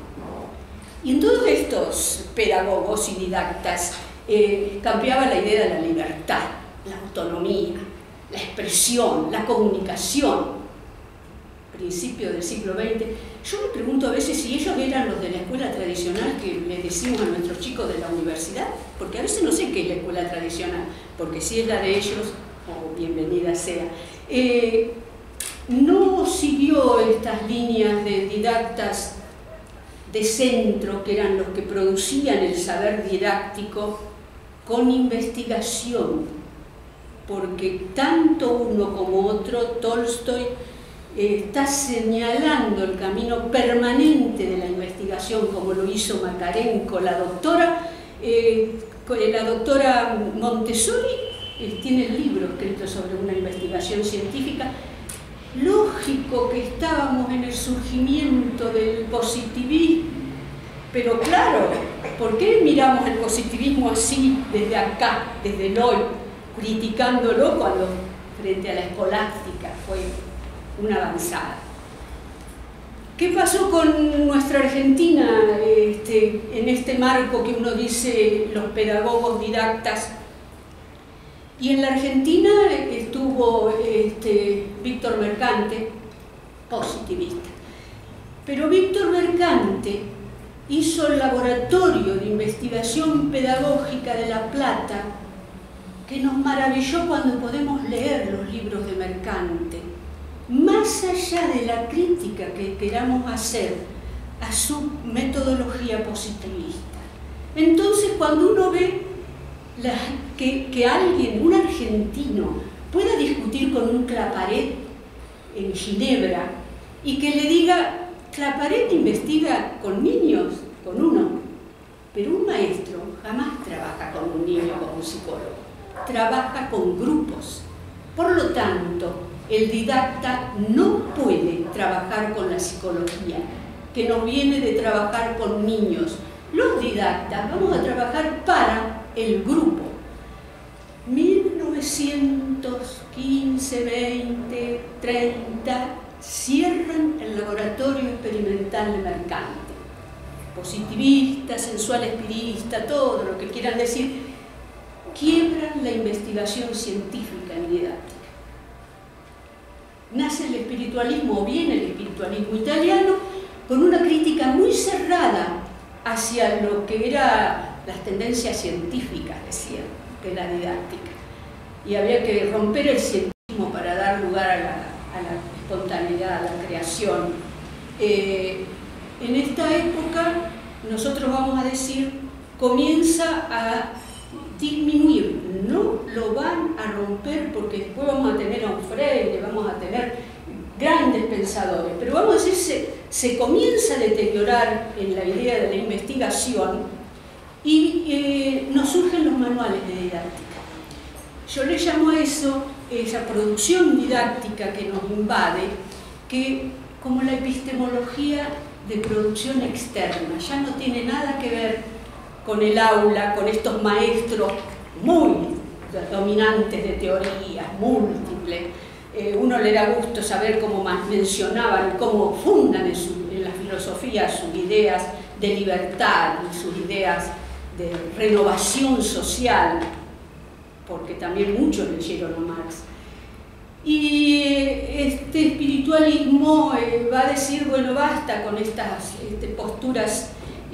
Y en todos estos pedagogos y didactas cambiaba la idea de la libertad, la autonomía, la expresión, la comunicación. Principio del siglo XX. Yo me pregunto a veces si ellos eran los de la escuela tradicional que le decimos a nuestros chicos de la universidad, porque a veces no sé qué es la escuela tradicional, porque si es la de ellos, oh, bienvenida sea. No siguió estas líneas de didactas de centro, que eran los que producían el saber didáctico con investigación, porque tanto uno como otro, Tolstoy, está señalando el camino permanente de la investigación, como lo hizo Makarenko. La doctora Montessori tiene el libro escrito sobre una investigación científica. Lógico que estábamos en el surgimiento del positivismo, pero claro, ¿por qué miramos el positivismo así desde acá, desde el hoy, criticándolo cuando frente a la escolástica fue una avanzada? ¿Qué pasó con nuestra Argentina en este marco que uno dice los pedagogos didactas. Y en la Argentina estuvo Víctor Mercante, positivista. Pero Víctor Mercante hizo el laboratorio de investigación pedagógica de La Plata, que nos maravilló cuando podemos leer los libros de Mercante, más allá de la crítica que queramos hacer a su metodología positivista. Entonces, cuando uno ve que alguien, un argentino, pueda discutir con un Claparet en Ginebra y que le diga: Claparet investiga con niños, con uno, pero un maestro jamás trabaja con un niño como un psicólogo, trabaja con grupos. Por lo tanto, el didacta no puede trabajar con la psicología, que nos viene de trabajar con niños. Los didactas vamos a trabajar para el grupo. 1915, 20, 30, cierran el laboratorio experimental de Mercante. Positivista, sensual espirista, todo lo que quieran decir, quiebran la investigación científica en didáctica. Nace el espiritualismo, o viene el espiritualismo italiano, con una crítica muy cerrada hacia lo que eran las tendencias científicas, decían, de la didáctica. Y había que romper el cientismo para dar lugar a la espontaneidad, a la creación. En esta época, nosotros vamos a decir, comienza a disminuir, no lo van a romper porque después vamos a tener a un Freire, vamos a tener grandes pensadores, pero vamos a decir, se comienza a deteriorar en la idea de la investigación y nos surgen los manuales de didáctica. Yo le llamo a eso, esa producción didáctica que nos invade, que como la epistemología de producción externa, ya no tiene nada que ver con el aula, con estos maestros muy dominantes de teorías múltiples. Uno le da gusto saber cómo mencionaban, cómo fundan en la filosofía sus ideas de libertad y sus ideas de renovación social, porque también muchos leyeron a Marx. Y este espiritualismo va a decir, bueno, basta con estas posturas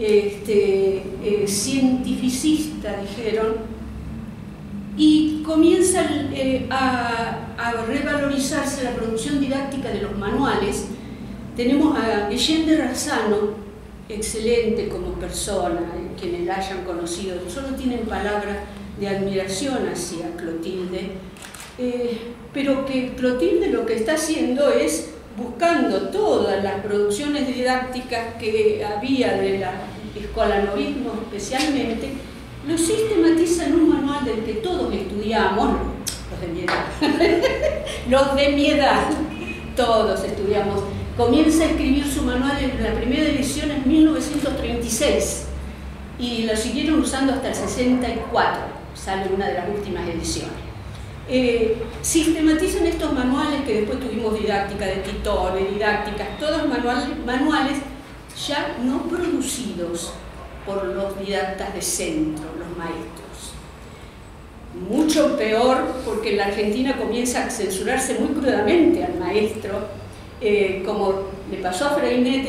cientificistas, dijeron, y comienza a revalorizarse la producción didáctica de los manuales. Tenemos a Guillén de Razzano, excelente como persona, quienes la hayan conocido, solo tienen palabras de admiración hacia Clotilde, pero que Clotilde lo que está haciendo es buscando todas las producciones didácticas que había de la escolanovismo especialmente, lo sistematiza en un manual del que todos estudiamos, los de mi edad, los de mi edad, todos estudiamos. Comienza a escribir su manual, en la primera edición en 1936 y lo siguieron usando hasta el 64, sale una de las últimas ediciones. Sistematizan estos manuales que después tuvimos didáctica de Titone, didácticas, todos manuales ya no producidos por los didactas de centro, los maestros. Mucho peor porque en la Argentina comienza a censurarse muy crudamente al maestro, como le pasó a Freinet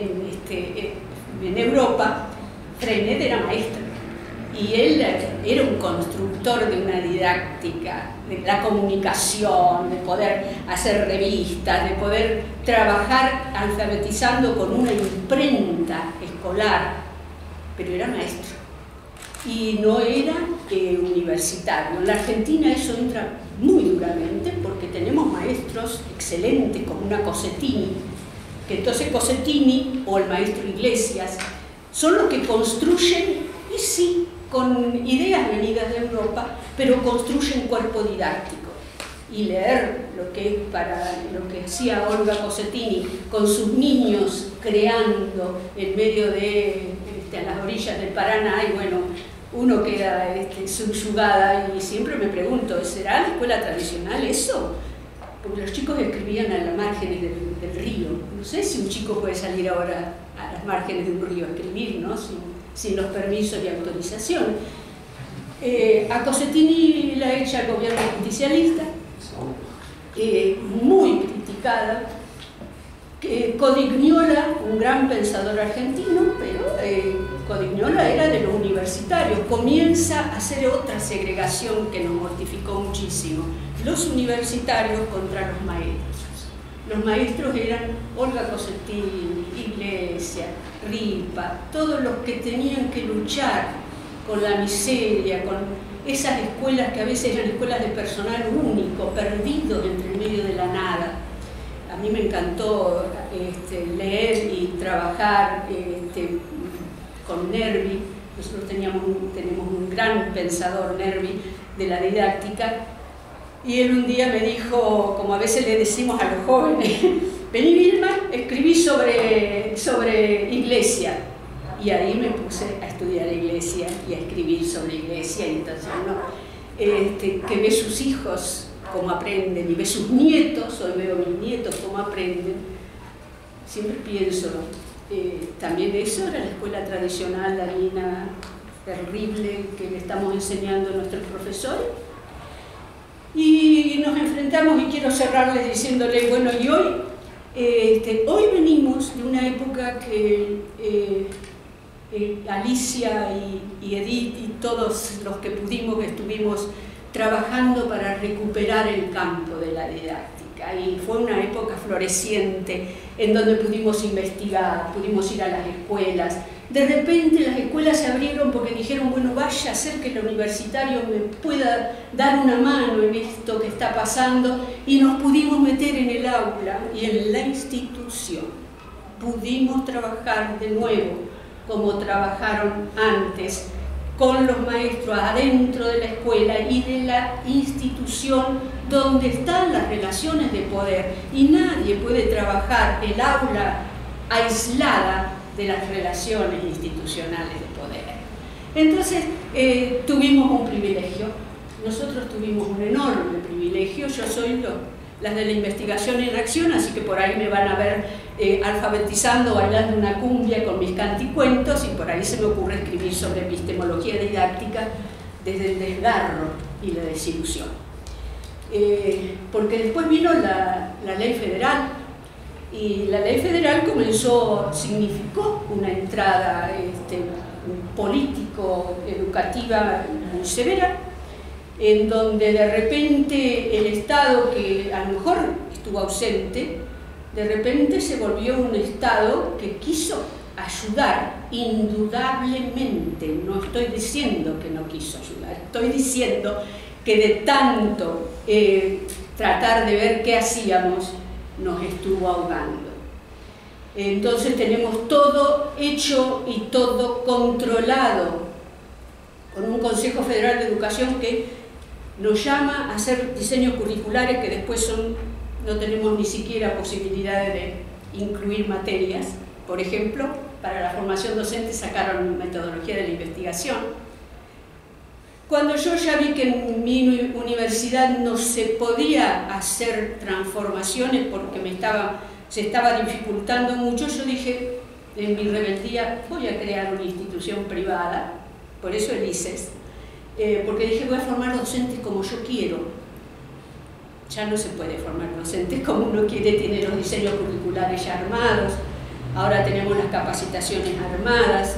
en Europa. Freinet era maestro y él era un constructor de una didáctica, de la comunicación, de poder hacer revistas, de poder trabajar alfabetizando con una imprenta escolar, pero era maestro y no era universitario. En la Argentina eso entra muy duramente porque tenemos maestros excelentes como una Cossettini, que entonces Cossettini o el maestro Iglesias son los que construyen, y sí, con ideas venidas de Europa, pero construyen cuerpo didáctico. Y leer lo que hacía Olga Cossettini con sus niños creando en medio de a las orillas del Paraná, y bueno, uno queda subyugada, y siempre me pregunto, ¿será la escuela tradicional eso? Porque los chicos escribían a las márgenes del río. No sé si un chico puede salir ahora a las márgenes de un río a escribir, ¿no? sin los permisos y autorizaciones. A Cosettini la echa el gobierno justicialista, muy criticada. Codignola, un gran pensador argentino, pero Codignola era de los universitarios, comienza a hacer otra segregación que nos mortificó muchísimo, los universitarios contra los maestros. Los maestros eran Olga Cosettini, Iglesias, Ripa, todos los que tenían que luchar con la miseria, con esas escuelas que a veces eran escuelas de personal único, perdidos entre el medio de la nada. A mí me encantó leer y trabajar con Nervi. Nosotros tenemos un gran pensador, Nervi, de la didáctica, y él un día me dijo, como a veces le decimos a los jóvenes, vení Vilma, escribí sobre Iglesia. Y ahí me puse a estudiar Iglesia y a escribir sobre Iglesia, y entonces que ve sus hijos cómo aprenden y ve sus nietos, hoy veo mis nietos cómo aprenden. Siempre pienso, también eso era la escuela tradicional, danina, terrible, que le estamos enseñando a nuestros profesores. Y nos enfrentamos, y quiero cerrarles diciéndole, bueno, y hoy venimos de una época que Alicia y Edith y todos los que pudimos estuvimos trabajando para recuperar el campo de la didáctica, y fue una época floreciente en donde pudimos investigar, pudimos ir a las escuelas. De repente las escuelas se abrieron porque dijeron, bueno, vaya a ser que el universitario me pueda dar una mano en esto que está pasando, y nos pudimos meter en el aula y en la institución. Pudimos trabajar de nuevo como trabajaron antes, con los maestros adentro de la escuela y de la institución donde están las relaciones de poder, y nadie puede trabajar el aula aislada de las relaciones institucionales de poder. Entonces tuvimos un privilegio, nosotros tuvimos un enorme privilegio. Yo soy las de la investigación en acción, así que por ahí me van a ver alfabetizando, bailando una cumbia con mis canticuentos, y por ahí se me ocurre escribir sobre epistemología didáctica desde el desgarro y la desilusión. Porque después vino la ley federal, y la ley federal significó una entrada político-educativa muy severa, en donde de repente el Estado, que a lo mejor estuvo ausente, de repente se volvió un Estado que quiso ayudar, indudablemente. No estoy diciendo que no quiso ayudar, estoy diciendo que de tanto tratar de ver qué hacíamos, nos estuvo ahogando. Entonces tenemos todo hecho y todo controlado, con un Consejo Federal de Educación que nos llama a hacer diseños curriculares que después no tenemos ni siquiera posibilidades de incluir materias. Por ejemplo, para la formación docente sacaron metodología de la investigación. Cuando yo ya vi que en mi universidad no se podía hacer transformaciones porque se estaba dificultando mucho, yo dije, en mi rebeldía, voy a crear una institución privada, por eso el ICES, porque dije, voy a formar docentes como yo quiero. Ya no se puede formar docentes como uno quiere, tiene los diseños curriculares ya armados, ahora tenemos las capacitaciones armadas.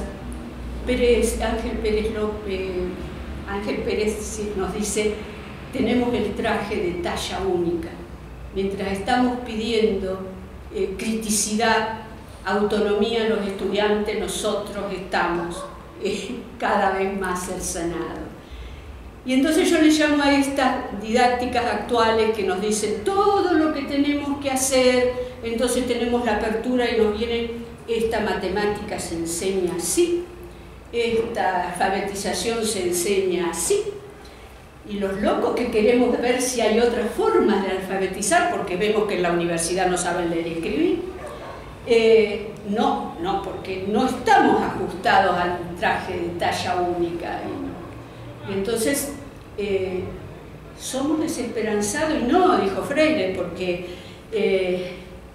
Ángel Pérez nos dice, tenemos el traje de talla única. Mientras estamos pidiendo criticidad, autonomía a los estudiantes, nosotros estamos cada vez más cercenados. Y entonces yo le llamo a estas didácticas actuales que nos dicen todo lo que tenemos que hacer. Entonces tenemos la apertura y nos viene, esta matemática se enseña así, esta alfabetización se enseña así, y los locos que queremos ver si hay otras formas de alfabetizar, porque vemos que en la universidad no saben leer y escribir, no, porque no estamos ajustados al traje de talla única. Y entonces somos desesperanzados, y no, dijo Freire, porque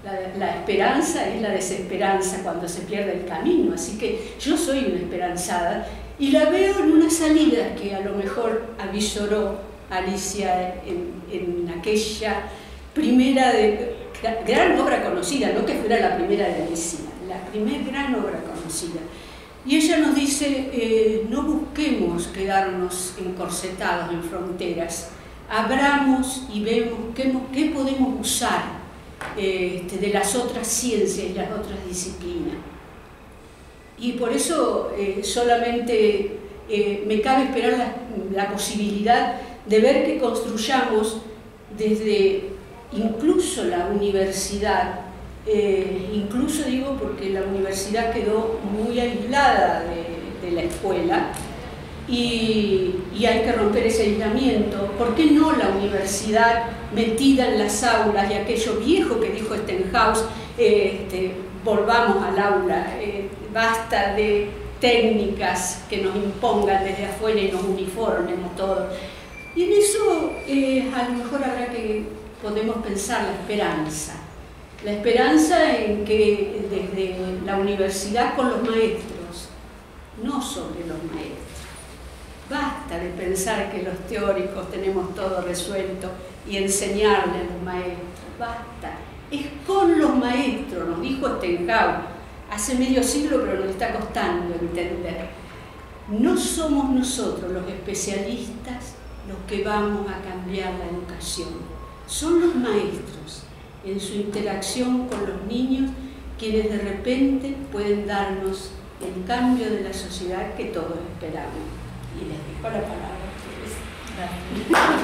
La esperanza es la desesperanza cuando se pierde el camino, así que yo soy una esperanzada y la veo en una salida que a lo mejor avisoró Alicia en aquella primera gran obra conocida, no que fuera la primera de Alicia, la primera gran obra conocida. Y ella nos dice, no busquemos quedarnos encorsetados en fronteras, abramos y vemos qué podemos usar de las otras ciencias y las otras disciplinas. Y por eso solamente me cabe esperar la posibilidad de ver que construyamos desde incluso la universidad, incluso digo porque la universidad quedó muy aislada de la escuela y hay que romper ese aislamiento. ¿Por qué no la universidad metida en las aulas y aquello viejo que dijo Stenhouse, volvamos al aula, basta de técnicas que nos impongan desde afuera y nos uniformemos todos? Y en eso a lo mejor podemos pensar la esperanza en que desde la universidad con los maestros, no sobre los maestros. Basta de pensar que los teóricos tenemos todo resuelto y enseñarle a los maestros, basta. Es con los maestros, nos dijo Stenhouse, hace medio siglo, pero nos está costando entender. No somos nosotros los especialistas los que vamos a cambiar la educación, son los maestros en su interacción con los niños quienes de repente pueden darnos el cambio de la sociedad que todos esperamos. Y les dejo la palabra a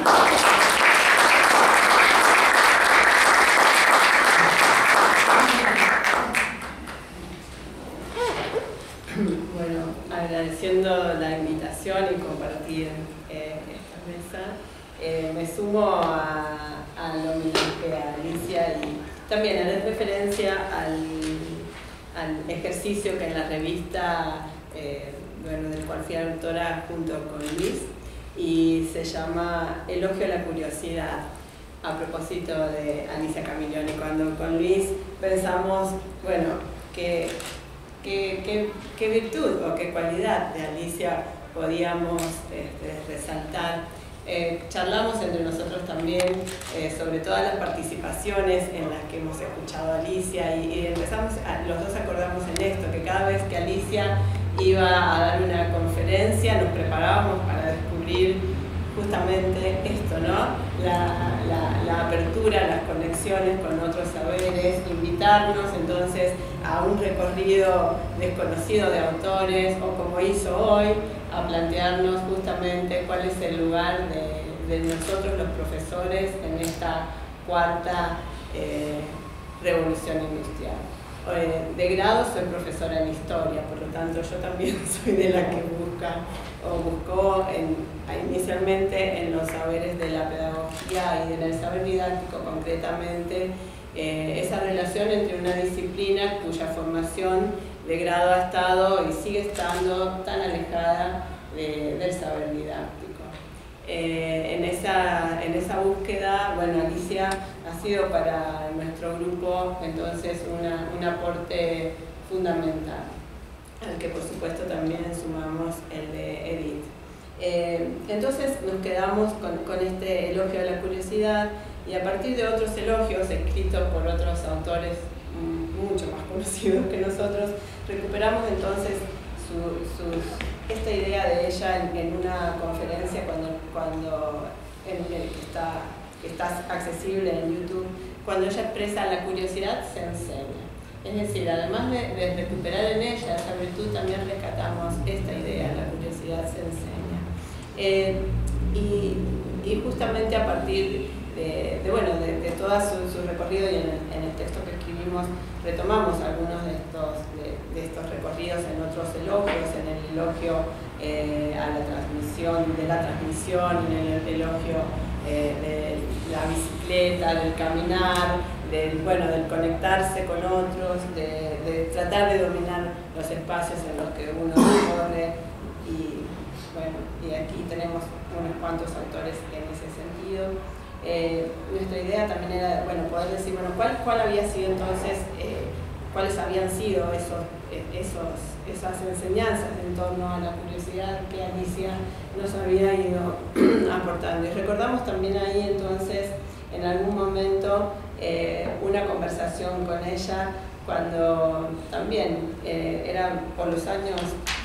ustedes. Bueno, agradeciendo la invitación y compartir esta mesa, me sumo a lo mismo que a Alicia y también a dar referencia al ejercicio que en la revista del cual fui autora junto con Luis, y se llama Elogio a la curiosidad, a propósito de Alicia Camiglioni. Cuando con Luis pensamos, bueno, qué virtud o qué cualidad de Alicia podíamos resaltar. Charlamos entre nosotros también sobre todas las participaciones en las que hemos escuchado a Alicia y empezamos, los dos acordamos en esto, que cada vez que Alicia iba a dar una conferencia nos preparábamos para descubrir justamente esto, ¿no? La apertura, las conexiones con otros saberes, invitarnos entonces a un recorrido desconocido de autores, o como hizo hoy, a plantearnos justamente cuál es el lugar de nosotros los profesores en esta cuarta revolución industrial. De grado soy profesora en historia, por lo tanto yo también soy de la que buscó inicialmente en los saberes de la pedagogía y en el saber didáctico concretamente, esa relación entre una disciplina cuya formación de grado ha estado y sigue estando tan alejada del saber didáctico. En esa búsqueda, bueno, Alicia ha sido para nuestro grupo entonces un aporte fundamental, al que por supuesto también sumamos el de Edith. Entonces nos quedamos con este elogio a la curiosidad, y a partir de otros elogios escritos por otros autores mucho más conocidos que nosotros, recuperamos entonces esta idea de ella en una conferencia que está accesible en YouTube, cuando ella expresa: la curiosidad se enseña. Es decir, además de recuperar en ella esa virtud, también rescatamos esta idea: la curiosidad se enseña. Y justamente a partir de todo su recorrido, y en el texto que escribimos retomamos algunos de estos recorridos en otros elogios, en el elogio a la transmisión, en el elogio de la bicicleta, del caminar, del conectarse con otros, de tratar de dominar los espacios en los que uno recorre, y aquí tenemos unos cuantos autores en ese sentido. nuestra idea también era, bueno, poder decir, bueno, cuál había sido entonces, cuáles habían sido esas enseñanzas en torno a la curiosidad que Alicia nos había ido aportando. Y recordamos también ahí entonces, en algún momento, una conversación con ella cuando también era por los años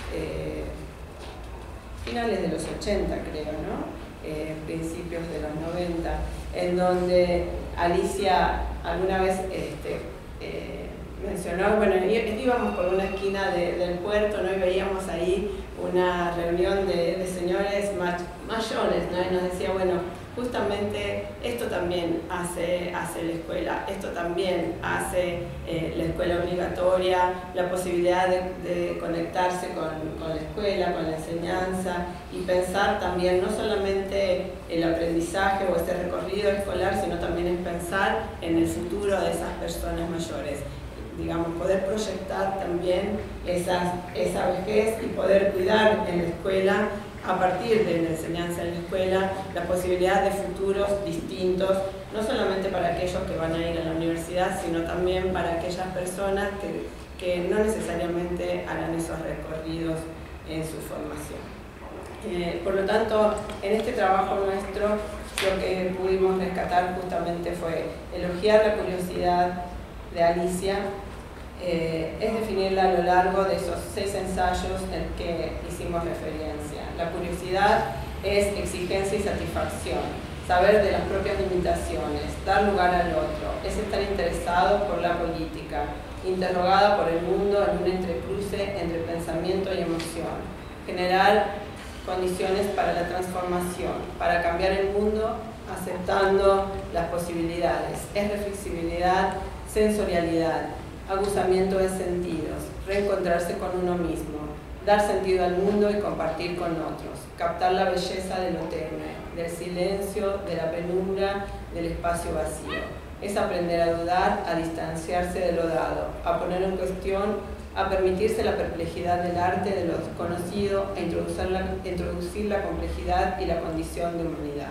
finales de los 80, creo, ¿no? Principios de los 90, en donde Alicia alguna vez mencionó, bueno, íbamos por una esquina del puerto, ¿no? Y veíamos ahí una reunión de señores mayores, ¿no? Y nos decía, bueno, justamente esto también hace la escuela, esto también hace la escuela obligatoria, la posibilidad de conectarse con la escuela, con la enseñanza y pensar también no solamente el aprendizaje o este recorrido escolar, sino también es pensar en el futuro de esas personas mayores. Digamos, poder proyectar también esa vejez y poder cuidar en la escuela, a partir de la enseñanza en la escuela, la posibilidad de futuros distintos, no solamente para aquellos que van a ir a la universidad, sino también para aquellas personas que no necesariamente harán esos recorridos en su formación. Por lo tanto, en este trabajo nuestro, lo que pudimos rescatar justamente fue elogiar la curiosidad de Alicia, es definirla a lo largo de esos 6 ensayos en que hicimos referencia. La curiosidad es exigencia y satisfacción, saber de las propias limitaciones, dar lugar al otro, es estar interesado por la política, interrogada por el mundo en un entrecruce entre pensamiento y emoción, generar condiciones para la transformación, para cambiar el mundo aceptando las posibilidades, es reflexibilidad, sensorialidad, aguzamiento de sentidos, reencontrarse con uno mismo, dar sentido al mundo y compartir con otros, captar la belleza de lo tenue, del silencio, de la penumbra, del espacio vacío. Es aprender a dudar, a distanciarse de lo dado, a poner en cuestión, a permitirse la perplejidad del arte, de lo desconocido, a introducir la complejidad y la condición de humanidad.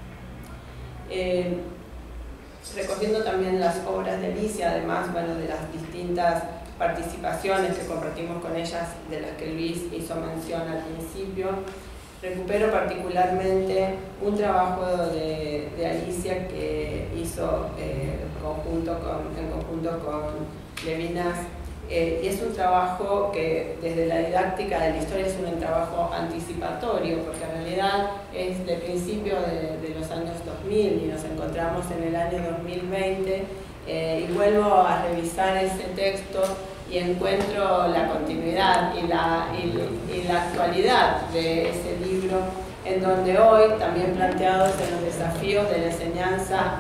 Recogiendo también las obras de Alicia, además, bueno, de las distintas participaciones que compartimos con ellas, de las que Luis hizo mención al principio, recupero particularmente un trabajo de Alicia que hizo en conjunto con Levinas, y es un trabajo que desde la didáctica de la historia es un trabajo anticipatorio, porque en realidad es de principio de los años 2000 y nos encontramos en el año 2020, y vuelvo a revisar ese texto y encuentro la continuidad y la actualidad de ese libro, en donde hoy, también planteados en los desafíos de la enseñanza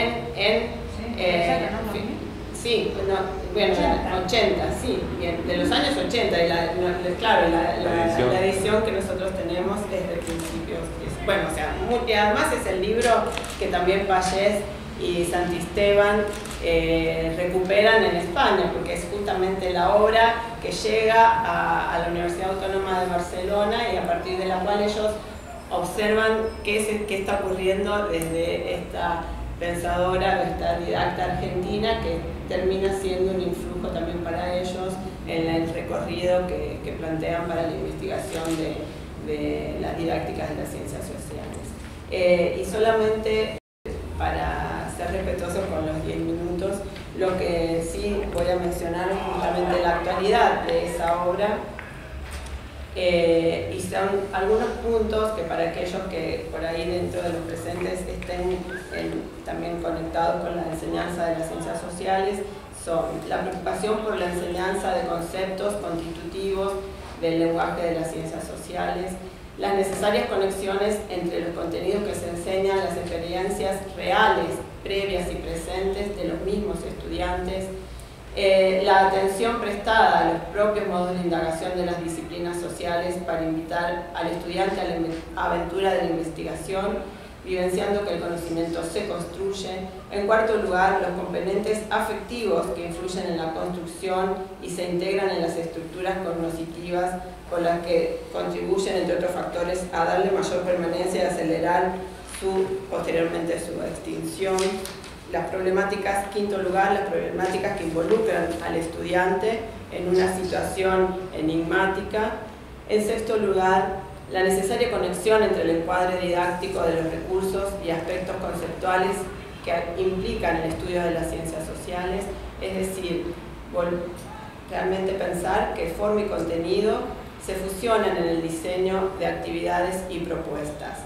sí, bueno, 80, sí, bien, de los años 80, y claro, la edición que nosotros tenemos es de principios, bueno, o sea, y además es el libro que también Pallés y Santisteban recuperan en España, porque es justamente la obra que llega a la Universidad Autónoma de Barcelona y a partir de la cual ellos observan qué está ocurriendo desde esta pensadora, esta didacta argentina, que termina siendo un influjo también para ellos en el recorrido que plantean para la investigación de las didácticas de las ciencias sociales. Y solamente para ser respetuoso con los 10 minutos, lo que sí voy a mencionar es justamente la actualidad de esa obra, y son algunos puntos que para aquellos que por ahí dentro de los presentes estén también conectados con la enseñanza de las ciencias sociales, son la preocupación por la enseñanza de conceptos constitutivos del lenguaje de las ciencias sociales, las necesarias conexiones entre los contenidos que se enseñan, las experiencias reales, previas y presentes de los mismos estudiantes, la atención prestada a los propios modos de indagación de las disciplinas sociales para invitar al estudiante a la aventura de la investigación, vivenciando que el conocimiento se construye. En cuarto lugar, los componentes afectivos que influyen en la construcción y se integran en las estructuras cognitivas, con las que contribuyen, entre otros factores, a darle mayor permanencia y acelerar posteriormente su extinción. Las problemáticas, quinto lugar, las problemáticas que involucran al estudiante en una situación enigmática. En sexto lugar, la necesaria conexión entre el encuadre didáctico de los recursos y aspectos conceptuales que implican el estudio de las ciencias sociales, es decir, realmente pensar que forma y contenido se fusionan en el diseño de actividades y propuestas.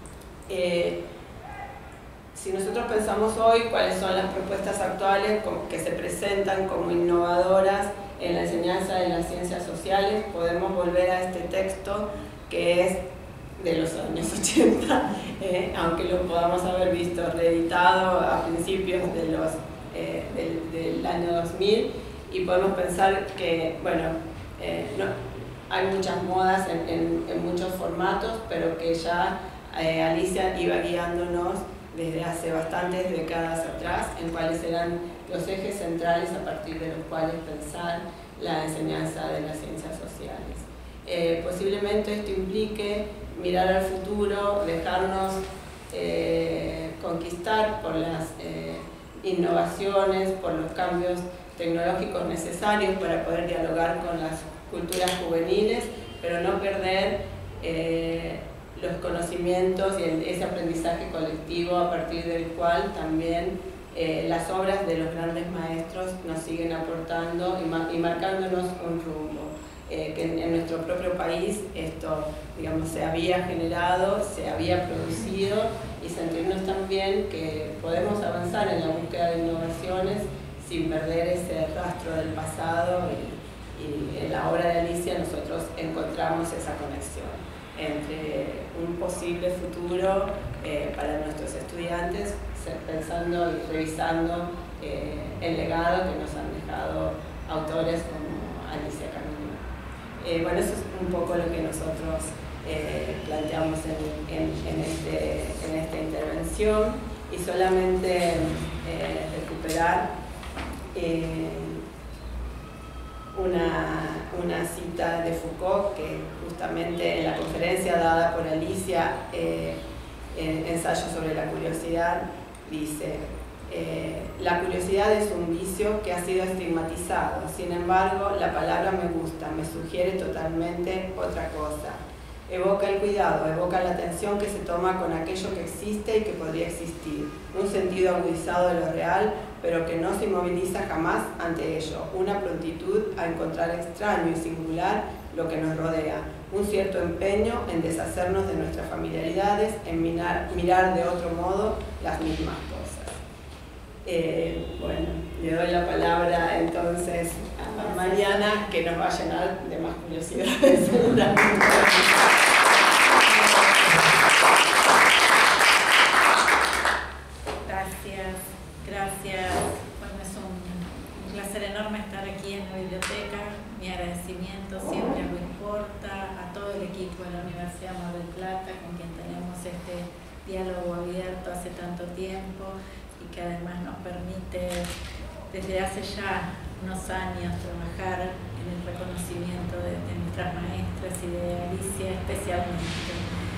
Si nosotros pensamos hoy cuáles son las propuestas actuales que se presentan como innovadoras en la enseñanza de las ciencias sociales, podemos volver a este texto que es de los años 80, aunque lo podamos haber visto reeditado a principios del año 2000, y podemos pensar que, bueno, hay muchas modas en muchos formatos, pero que ya Alicia iba guiándonos desde hace bastantes décadas atrás en cuáles eran los ejes centrales a partir de los cuales pensar la enseñanza de las ciencias sociales. Posiblemente esto implique mirar al futuro, dejarnos conquistar por las innovaciones, por los cambios tecnológicos necesarios para poder dialogar con las culturas juveniles, pero no perder los conocimientos y ese aprendizaje colectivo a partir del cual también las obras de los grandes maestros nos siguen aportando y marcándonos un rumbo. Que en nuestro propio país esto, digamos, se había generado, se había producido, y sentirnos también que podemos avanzar en la búsqueda de innovaciones sin perder ese rastro del pasado, y en la obra de Alicia nosotros encontramos esa conexión entre un posible futuro para nuestros estudiantes, pensando y revisando el legado que nos han dejado autores como Alicia Camino. Bueno, eso es un poco lo que nosotros planteamos en esta intervención, y solamente recuperar una cita de Foucault, que justamente en la conferencia dada por Alicia, Ensayo sobre la curiosidad, dice: la curiosidad es un vicio que ha sido estigmatizado, sin embargo la palabra me gusta, me sugiere totalmente otra cosa. Evoca el cuidado, evoca la atención que se toma con aquello que existe y que podría existir, un sentido agudizado de lo real, pero que no se inmoviliza jamás ante ello, una prontitud a encontrar extraño y singular lo que nos rodea, un cierto empeño en deshacernos de nuestras familiaridades, en mirar de otro modo las mismas cosas. Bueno, le doy la palabra entonces a Mariana, que nos va a llenar de más curiosidades seguramente. Gracias. Bueno, es un placer enorme estar aquí en la biblioteca. Mi agradecimiento siempre a Luis Porta, a todo el equipo de la Universidad Mar del Plata, con quien tenemos este diálogo abierto hace tanto tiempo, y que además nos permite desde hace ya unos años trabajar en el reconocimiento de nuestras maestras y de Alicia especialmente.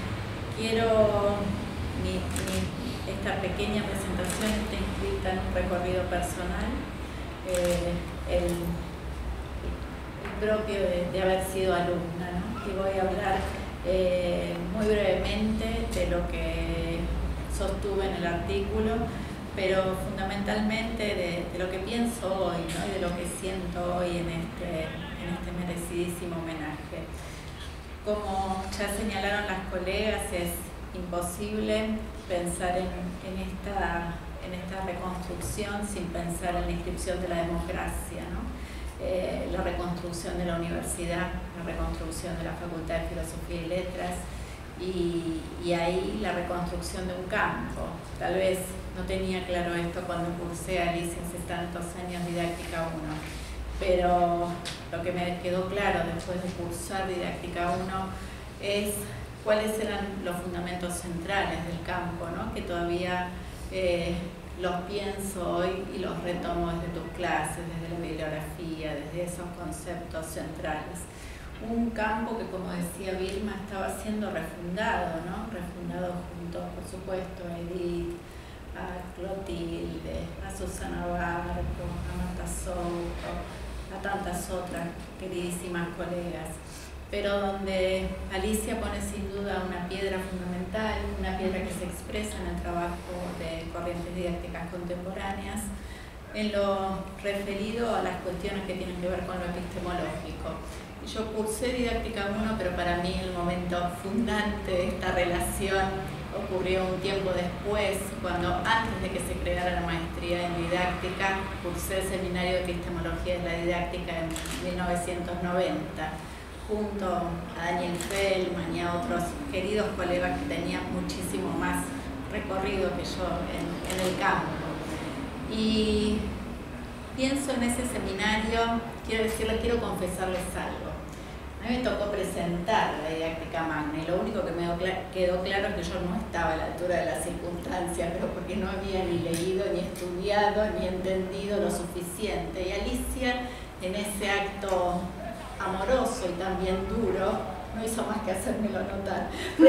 Esta pequeña presentación está inscrita en un recorrido personal, el propio de haber sido alumna, ¿no? Y voy a hablar muy brevemente de lo que sostuve en el artículo, pero fundamentalmente de lo que pienso hoy, ¿no? Y de lo que siento hoy en este merecidísimo homenaje. Como ya señalaron las colegas, es imposible pensar en esta reconstrucción sin pensar en la inscripción de la democracia, ¿no? La reconstrucción de la universidad, la reconstrucción de la Facultad de Filosofía y Letras, y ahí la reconstrucción de un campo. Tal vez no tenía claro esto cuando cursé a Alicia hace tantos años Didáctica 1, pero lo que me quedó claro después de cursar Didáctica 1 es cuáles eran los fundamentos centrales del campo, ¿no? Que todavía los pienso hoy y los retomo desde tus clases, desde la bibliografía, desde esos conceptos centrales. un campo que, como decía Vilma, estaba siendo refundado, ¿no? Refundado junto, por supuesto, a Edith, a Clotilde, a Susana Barco, a Marta Souto, a tantas otras queridísimas colegas, pero donde Alicia pone sin duda una piedra fundamental, una piedra que se expresa en el trabajo de corrientes didácticas contemporáneas, en lo referido a las cuestiones que tienen que ver con lo epistemológico. Yo cursé Didáctica 1, pero para mí el momento fundante de esta relación ocurrió un tiempo después, cuando antes de que se creara la maestría en didáctica, cursé el seminario de epistemología de la didáctica en 1990, junto a Daniel Feldman y a otros queridos colegas que tenían muchísimo más recorrido que yo en el campo. Y pienso en ese seminario, quiero confesarles algo. A mí me tocó presentar la didáctica magna y lo único que me quedó claro es que yo no estaba a la altura de las circunstancias, pero porque no había ni leído, ni estudiado, ni entendido lo suficiente. Y Alicia, en ese acto amoroso y también duro, no hizo más que hacérmelo notar.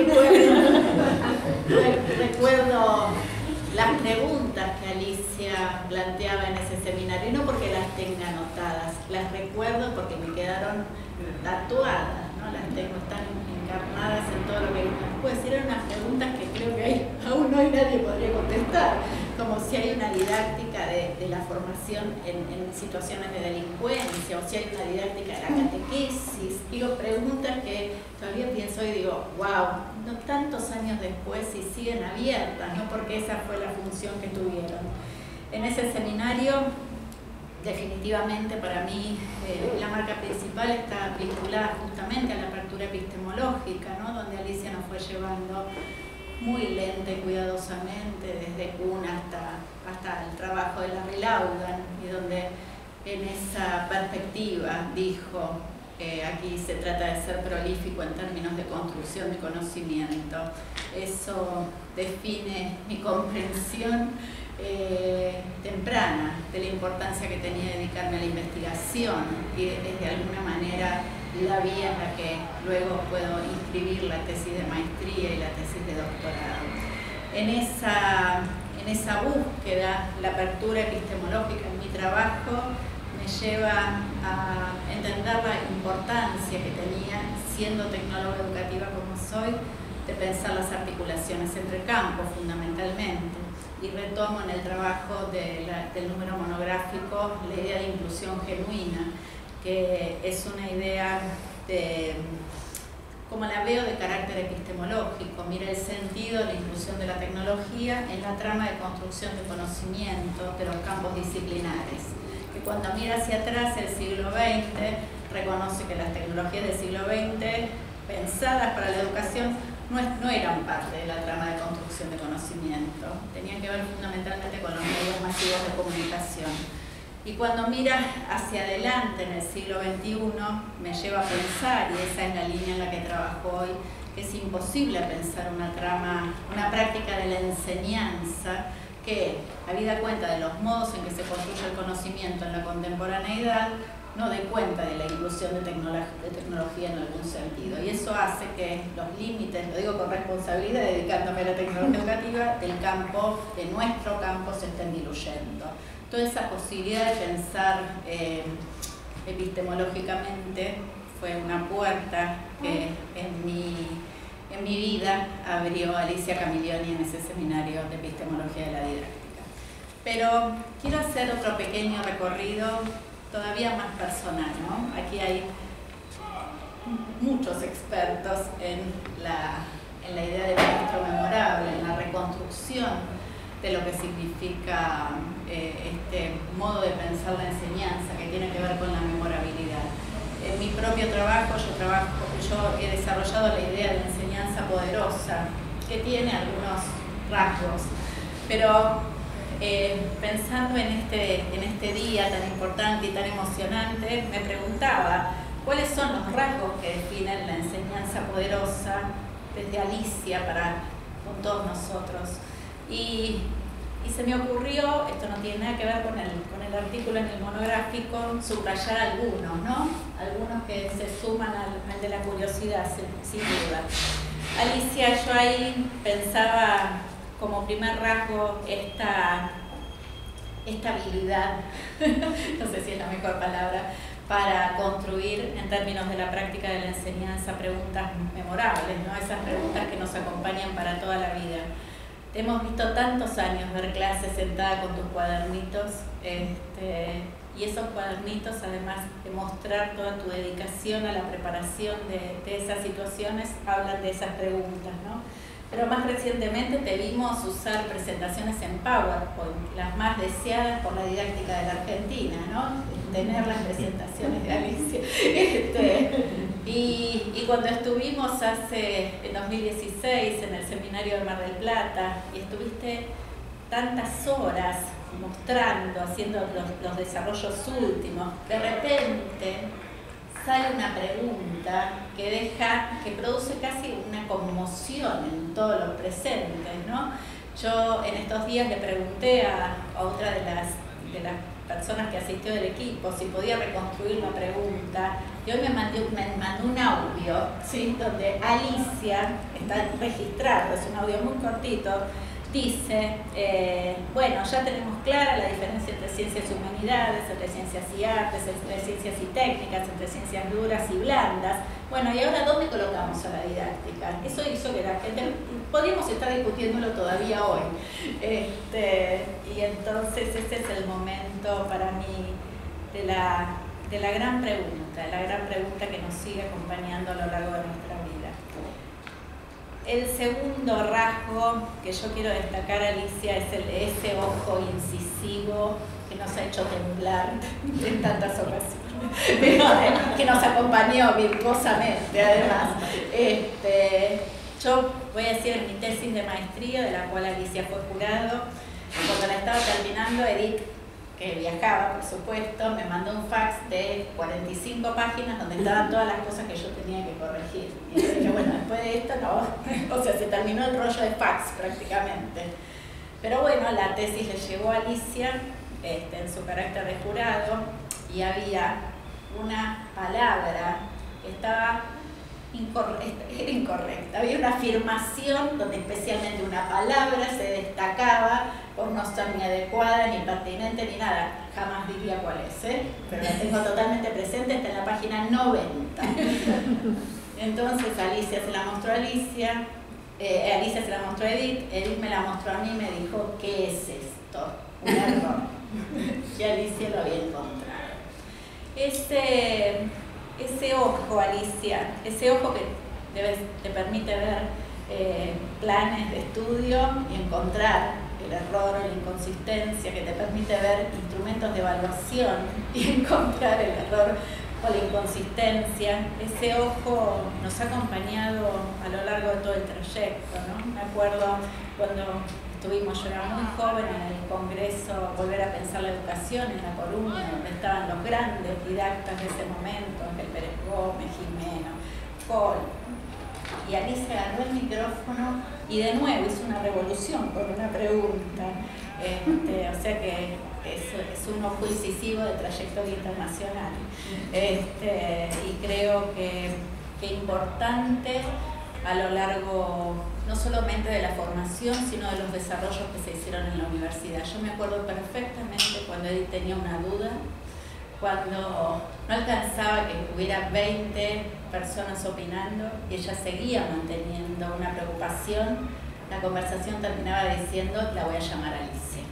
Recuerdo las preguntas que Alicia planteaba en ese seminario, y no porque las tenga anotadas, las recuerdo porque me quedaron tatuadas, ¿no? Las tengo, están encarnadas en todo lo que puedo decir. Eran unas preguntas que creo que aún hoy nadie podría contestar, como si hay una didáctica de la formación en situaciones de delincuencia, o si hay una didáctica de la catequesis. Digo, preguntas que todavía pienso y digo, wow, no tantos años después y siguen abiertas, ¿no? Porque esa fue la función que tuvieron. En ese seminario, definitivamente para mí la marca principal está vinculada justamente a la apertura epistemológica, ¿no? Donde Alicia nos fue llevando muy lenta y cuidadosamente desde cuna hasta el trabajo de Larry Laudan, y donde en esa perspectiva dijo que aquí se trata de ser prolífico en términos de construcción de conocimiento. Eso define mi comprensión temprana de la importancia que tenía dedicarme a la investigación, y de alguna manera la vía en la que luego puedo inscribir la tesis de maestría y la tesis de doctorado. En esa búsqueda, la apertura epistemológica en mi trabajo me lleva a entender la importancia que tenía, siendo tecnóloga educativa como soy, de pensar las articulaciones entre campos fundamentalmente. Y retomo en el trabajo del número monográfico la idea de inclusión genuina, que es una idea como la veo, de carácter epistemológico. Mira el sentido de la inclusión de la tecnología en la trama de construcción de conocimiento de los campos disciplinares, que cuando mira hacia atrás el siglo XX, reconoce que las tecnologías del siglo XX, pensadas para la educación, no eran parte de la trama de construcción de conocimiento, tenían que ver fundamentalmente con los medios masivos de comunicación. Y cuando mira hacia adelante en el siglo XXI, me lleva a pensar, y esa es la línea en la que trabajo hoy, que es imposible pensar una práctica de la enseñanza que, habida cuenta de los modos en que se construye el conocimiento en la contemporaneidad, no dé cuenta de la inclusión de tecnología en algún sentido. Y eso hace que los límites, lo digo con responsabilidad, dedicándome a la tecnología educativa, de nuestro campo se estén diluyendo. Toda esa posibilidad de pensar epistemológicamente fue una puerta que en mi vida abrió Alicia Camillioni en ese seminario de epistemología de la didáctica. Pero quiero hacer otro pequeño recorrido todavía más personal, ¿no? Aquí hay muchos expertos en la idea de maestro memorable, en la reconstrucción de lo que significa este modo de pensar la enseñanza, que tiene que ver con la memorabilidad. En mi propio trabajo, yo he desarrollado la idea de enseñanza poderosa, que tiene algunos rasgos, pero pensando en este día tan importante y tan emocionante, me preguntaba cuáles son los rasgos que definen la enseñanza poderosa desde Alicia con todos nosotros. Y se me ocurrió, esto no tiene nada que ver con el artículo en el monográfico, subrayar algunos, ¿no? Algunos que se suman de la curiosidad, sin duda. Alicia, yo ahí pensaba como primer rasgo esta habilidad, no sé si es la mejor palabra, para construir en términos de la práctica de la enseñanza preguntas memorables, ¿no? Esas preguntas que nos acompañan para toda la vida. Te hemos visto tantos años dar clases sentada con tus cuadernitos, y esos cuadernitos, además de mostrar toda tu dedicación a la preparación de esas situaciones, hablan de esas preguntas, ¿no? Pero más recientemente te vimos usar presentaciones en PowerPoint, las más deseadas por la didáctica de la Argentina, ¿no? Tener las presentaciones de Alicia. Y cuando estuvimos en 2016 en el seminario de Mar del Plata, y estuviste tantas horas mostrando, haciendo los desarrollos últimos, de repente sale una pregunta que produce casi una conmoción en todos los presentes, ¿no? Yo en estos días le pregunté a otra de las personas que asistió del equipo si podía reconstruir la pregunta, y hoy me mandó un audio, ¿sí? Donde Alicia, está registrado, es un audio muy cortito, dice, bueno, ya tenemos clara la diferencia entre ciencias y humanidades, entre ciencias y artes, entre ciencias y técnicas, entre ciencias duras y blandas. Bueno, ¿y ahora dónde colocamos a la didáctica? Eso hizo que la gente, podríamos estar discutiéndolo todavía hoy. Y entonces ese es el momento para mí de la gran pregunta que nos sigue acompañando a lo largo de nuestra vida. El segundo rasgo que yo quiero destacar, Alicia, es ese ojo incisivo que nos ha hecho temblar en tantas ocasiones, que nos acompañó virtuosamente, además. Yo voy a decir en mi tesis de maestría, de la cual Alicia fue jurado, cuando la estaba terminando, Edith, que viajaba, por supuesto, me mandó un fax de 45 páginas donde estaban todas las cosas que yo tenía que corregir. Y yo dije, bueno, después de esto no, o sea, se terminó el rollo de fax prácticamente. Pero bueno, la tesis le llegó a Alicia en su carácter de jurado, y había una palabra que estaba incorrecta. Había una afirmación donde especialmente una palabra se destacaba por no ser ni adecuada, ni pertinente, ni nada. Jamás diría cuál es, pero la tengo totalmente presente, está en la página 90. Entonces Alicia se la mostró a Alicia, Alicia se la mostró a Edith me la mostró a mí y me dijo, ¿qué es esto? Un error. Y Alicia lo había encontrado. Ese ojo, Alicia, ese ojo que te permite ver planes de estudio y encontrar el error o la inconsistencia, que te permite ver instrumentos de evaluación y encontrar el error o la inconsistencia. Ese ojo nos ha acompañado a lo largo de todo el trayecto, ¿no? Me acuerdo cuando yo era muy joven en el Congreso Volver a Pensar la Educación, en la columna donde estaban los grandes didactas de ese momento, Ángel Pérez Gómez, Jimeno, Col. Y Alicia agarró el micrófono y de nuevo hizo una revolución con una pregunta. O sea que es un ojo incisivo de trayectoria internacional. Y creo que importante a lo largo no solamente de la formación, sino de los desarrollos que se hicieron en la universidad. Yo me acuerdo perfectamente cuando Edith tenía una duda, cuando no alcanzaba que hubiera 20 personas opinando y ella seguía manteniendo una preocupación, la conversación terminaba diciendo, la voy a llamar a Alicia.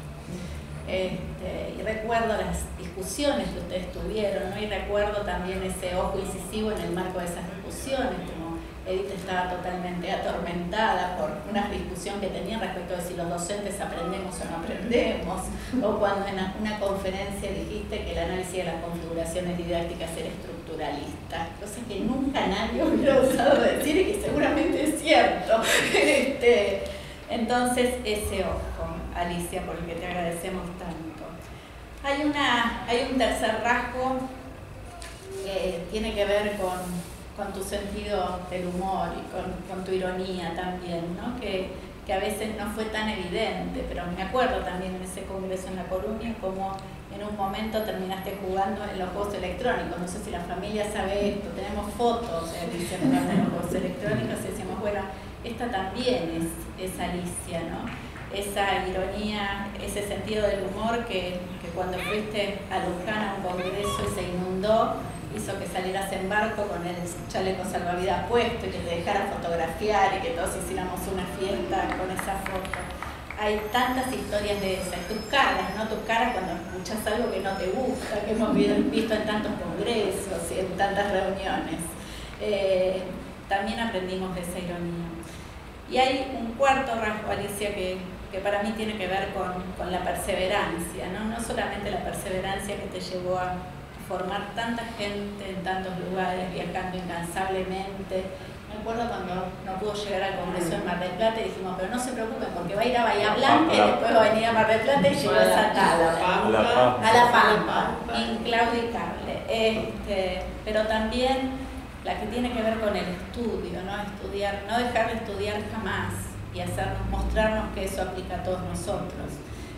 Y recuerdo las discusiones que ustedes tuvieron, ¿no? Y recuerdo también ese ojo incisivo en el marco de esas discusiones, como Edith estaba totalmente atormentada por una discusión que tenían respecto de si los docentes aprendemos o no aprendemos, o cuando en una conferencia dijiste que el análisis de las configuraciones didácticas era estructuralista, cosa que nunca nadie hubiera osado decir y que seguramente es cierto. Entonces, ese ojo, Alicia, por el que te agradecemos tanto. Hay un tercer rasgo que tiene que ver con tu sentido del humor y con tu ironía también, ¿no? Que que a veces no fue tan evidente, pero me acuerdo también en ese congreso en La Coruña como en un momento terminaste jugando en los juegos electrónicos. No sé si la familia sabe esto, tenemos fotos de Alicia jugando en los juegos electrónicos y decimos, bueno, esta también es Alicia, ¿no? Esa ironía, ese sentido del humor que cuando fuiste a Luján a un congreso y se inundó, hizo que salieras en barco con el chaleco salvavidas puesto y que te dejaras fotografiar y que todos hiciéramos una fiesta con esa foto. Hay tantas historias de esas, tus caras, ¿no? Tus caras cuando escuchas algo que no te gusta, que hemos visto en tantos congresos y en tantas reuniones. También aprendimos de esa ironía. Y hay un cuarto rasgo, Alicia, que para mí tiene que ver con la perseverancia, ¿no? No solamente la perseverancia que te llevó a formar tanta gente en tantos lugares, viajando incansablemente. Me acuerdo cuando no pudo llegar al Congreso de Mar del Plata y dijimos, pero no se preocupen porque va a ir a Bahía Blanca y después va a venir a Mar del Plata y llegó a esa tabla. A La Pampa, inclaudicable. Pero también la que tiene que ver con el estudio, ¿no? Estudiar, no dejar de estudiar jamás y mostrarnos que eso aplica a todos nosotros.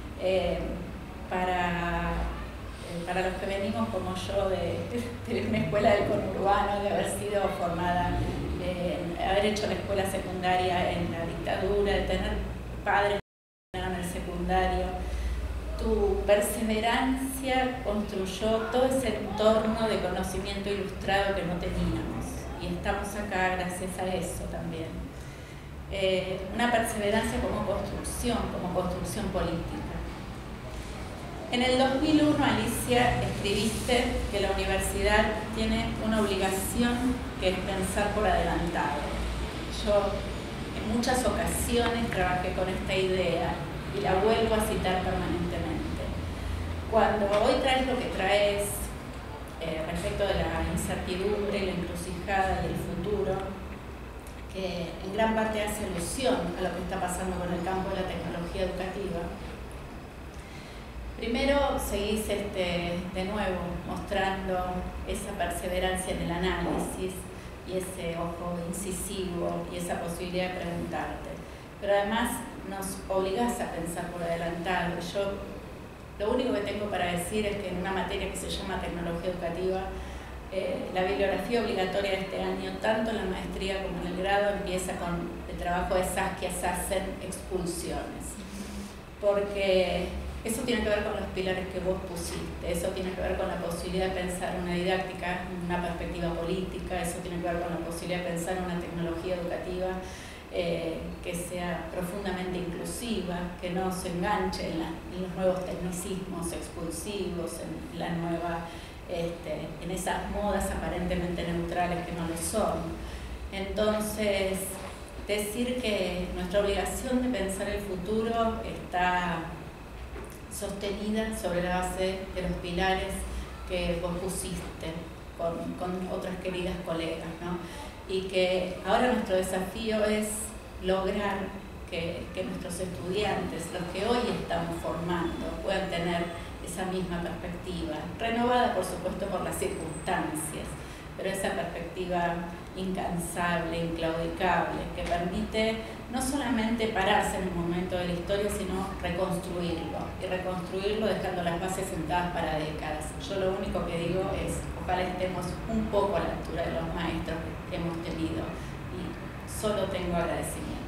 Para los que venimos como yo de una escuela del conurbano, de haber sido formada, haber hecho la escuela secundaria en la dictadura, de tener padres que eran en el secundario, tu perseverancia construyó todo ese entorno de conocimiento ilustrado que no teníamos y estamos acá gracias a eso también. Una perseverancia como construcción política. En el 2001, Alicia, escribiste que la universidad tiene una obligación que es pensar por adelantado. Yo en muchas ocasiones trabajé con esta idea y la vuelvo a citar permanentemente. Cuando hoy traes lo que traes respecto de la incertidumbre, la encrucijada y el futuro, que en gran parte hace alusión a lo que está pasando con el campo de la tecnología educativa, primero seguís de nuevo mostrando esa perseverancia en el análisis y ese ojo incisivo y esa posibilidad de preguntarte. Pero además nos obligás a pensar por adelantado. Yo lo único que tengo para decir es que en una materia que se llama tecnología educativa, la bibliografía obligatoria de este año, tanto en la maestría como en el grado, empieza con el trabajo de Saskia Sassen, Expulsiones. Porque eso tiene que ver con los pilares que vos pusiste, eso tiene que ver con la posibilidad de pensar una didáctica, una perspectiva política, eso tiene que ver con la posibilidad de pensar una tecnología educativa que sea profundamente inclusiva, que no se enganche en los nuevos tecnicismos expulsivos, en esas modas aparentemente neutrales que no lo son. Entonces, decir que nuestra obligación de pensar el futuro está sostenida sobre la base de los pilares que vos pusiste con otras queridas colegas, ¿no? Y que ahora nuestro desafío es lograr que nuestros estudiantes, los que hoy estamos formando, puedan tener esa misma perspectiva, renovada por supuesto por las circunstancias, pero esa perspectiva incansable, inclaudicable, que permite no solamente pararse en un momento de la historia, sino reconstruirlo, y reconstruirlo dejando las bases sentadas para décadas. Yo lo único que digo es, ojalá estemos un poco a la altura de los maestros que hemos tenido, y solo tengo agradecimiento.